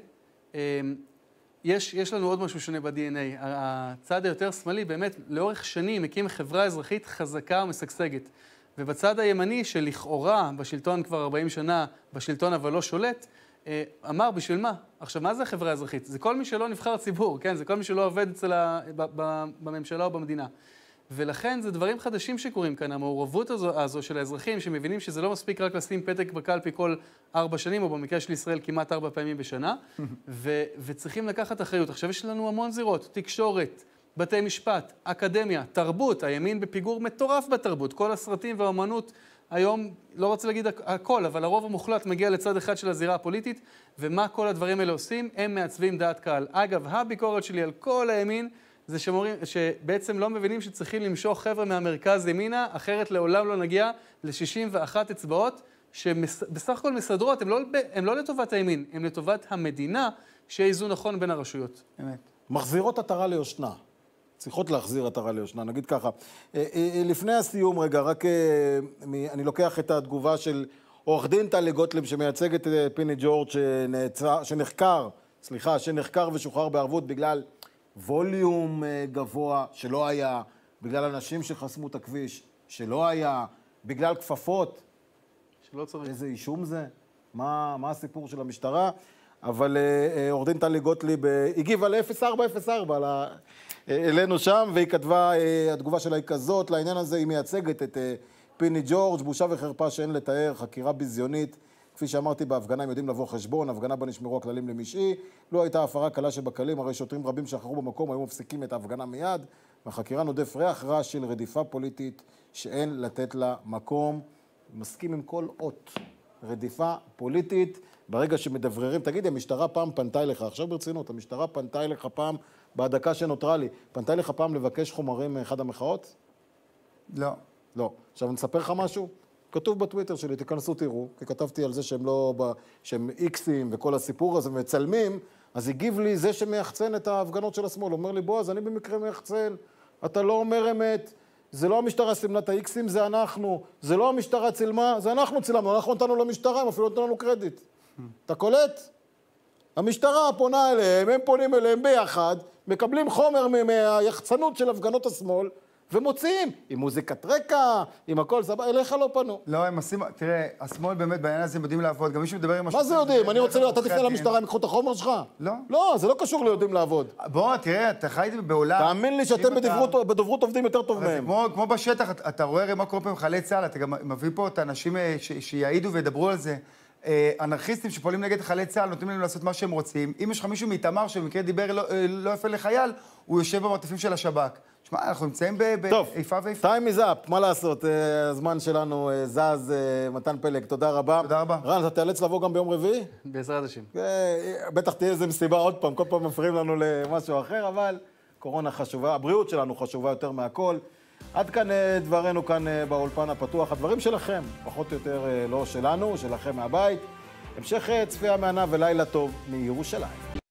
S4: יש, יש לנו עוד משהו שונה ב-די אן איי. הצד היותר שמאלי באמת לאורך שנים הקים חברה אזרחית חזקה ומשגשגת. ובצד הימני שלכאורה בשלטון כבר ארבעים שנה, בשלטון אבל לא שולט, אמר בשביל מה? עכשיו, מה זה החברה האזרחית? זה כל מי שלא נבחר ציבור, כן? זה כל מי שלא עובד אצל ה... בממשלה או במדינה. ולכן זה דברים חדשים שקורים כאן, המעורבות הזו, הזו של האזרחים שמבינים שזה לא מספיק רק לשים פתק בקלפי כל ארבע שנים, או במקרה של ישראל כמעט ארבע פעמים בשנה, ו... וצריכים לקחת אחריות. עכשיו יש לנו המון זירות, תקשורת, בתי משפט, אקדמיה, תרבות, הימין בפיגור מטורף בתרבות, כל הסרטים והאמנות היום, לא רוצה להגיד הכל, אבל הרוב המוחלט מגיע לצד אחד של הזירה הפוליטית, ומה כל הדברים האלה עושים? הם מעצבים דעת קהל. אגב, הביקורת שלי על כל הימין, זה שמורים, שבעצם לא מבינים שצריכים למשוך חבר'ה מהמרכז ימינה, אחרת לעולם לא נגיע ל-שישים ואחת אצבעות, שבסך הכל מסדרות, הם לא, הם לא לטובת הימין, הם לטובת המדינה, שיהיה איזון נכון בין הרשויות.
S9: אמת.
S1: מחזירות עטרה ליושנה. צריכות להחזיר עטרה ליושנה, נגיד ככה. לפני הסיום רגע, רק אני לוקח את התגובה של עורך דין טלי גוטליב שמייצג את פיני ג'ורג' שנעצר, שנחקר, סליחה, שנחקר ושוחרר בערבות בגלל ווליום גבוה שלא היה, בגלל אנשים שחסמו את הכביש שלא היה, בגלל כפפות.
S4: שלא צריך.
S1: איזה אישום זה? מה, מה הסיפור של המשטרה? אבל עורך דין טלי גוטליב הגיבה ל-אפס ארבע אפס ארבע אלינו שם, והיא כתבה, התגובה שלה היא כזאת, לעניין הזה היא מייצגת את פיני ג'ורג', בושה וחרפה שאין לתאר, חקירה ביזיונית, כפי שאמרתי, בהפגנה הם יודעים לבוא חשבון, הפגנה בה נשמרו הכללים למשעי. לא הייתה הפרה קלה שבכלים, הרי שוטרים רבים שאחרו במקום היו מפסיקים את ההפגנה מיד. בחקירה נודף ריח רע של רדיפה פוליטית שאין לתת לה מקום. מסכים עם כל אות. רדיפה פוליטית, ברגע שמדבררים, תגידי, המשטרה פעם פנתה אליך, עכשיו ברצינות, המשטרה פנתה אליך פעם, בהדקה שנותרה לי, פנתה אליך פעם לבקש חומרים מאחד המחאות?
S9: לא.
S1: לא. עכשיו אני אספר לך משהו? כתוב בטוויטר שלי, תיכנסו תראו, כי כתבתי על זה שהם לא, שהם איקסים וכל הסיפור הזה מצלמים, אז הגיב לי זה שמייחצן את ההפגנות של השמאל, אומר לי, בועז, אני במקרה מייחצן, אתה לא אומר אמת, זה לא המשטרה סימנה את האיקסים, זה אנחנו, זה לא המשטרה צילמה, זה אנחנו צילמנו, אנחנו נתנו למשטרה, הם אפילו נתנו לנו קרדיט. אתה קולט? המשטרה פונה אליהם, הם פונים אליהם ביחד, מקבלים חומר מהיחצנות של הפגנות השמאל, ומוציאים, עם מוזיקת רקע, עם הכל סבבה, אליך לא פנו.
S9: לא, הם עושים, תראה, השמאל באמת בעניין הזה הם יודעים לעבוד, גם מי שמדבר עם...
S1: מה זה יודעים? אני רוצה, אתה תפנה למשטרה, הם יקחו את החומר שלך?
S9: לא.
S1: לא, זה לא קשור ליודעים לעבוד.
S9: בוא, תראה, אתה חייתי בעולם...
S1: תאמין לי שאתם בדוברות עובדים יותר טוב מהם.
S9: כמו בשטח, אתה רואה הרי מה קורה פה עם חיילי צה"ל, אתה גם מביא פה את האנשים שיעידו וידברו על זה. אנרכיסטים שפועלים נגד חיילי צה"ל, נותנים להם לעשות מה שהם רוצים. אם יש לך מישהו מאיתמר שבמקרה דיבר לא יפה לחייל, הוא יושב במרתפים של השב"כ. תשמע, אנחנו נמצאים באיפה ואיפה.
S1: טיים איז אפ, מה לעשות? הזמן שלנו זז, מתן פלג, תודה רבה.
S9: תודה רבה.
S1: רן, אתה תיאלץ לבוא גם ביום רביעי?
S4: בעזרת השם.
S1: בטח תהיה איזה מסיבה עוד פעם, כל פעם מפריעים לנו למשהו אחר, אבל קורונה חשובה, הבריאות שלנו חשובה יותר מהכל. עד כאן דברנו כאן באולפן הפתוח, הדברים שלכם, פחות או יותר לא שלנו, שלכם מהבית. המשך צפייה מהנה ולילה טוב מירושלים.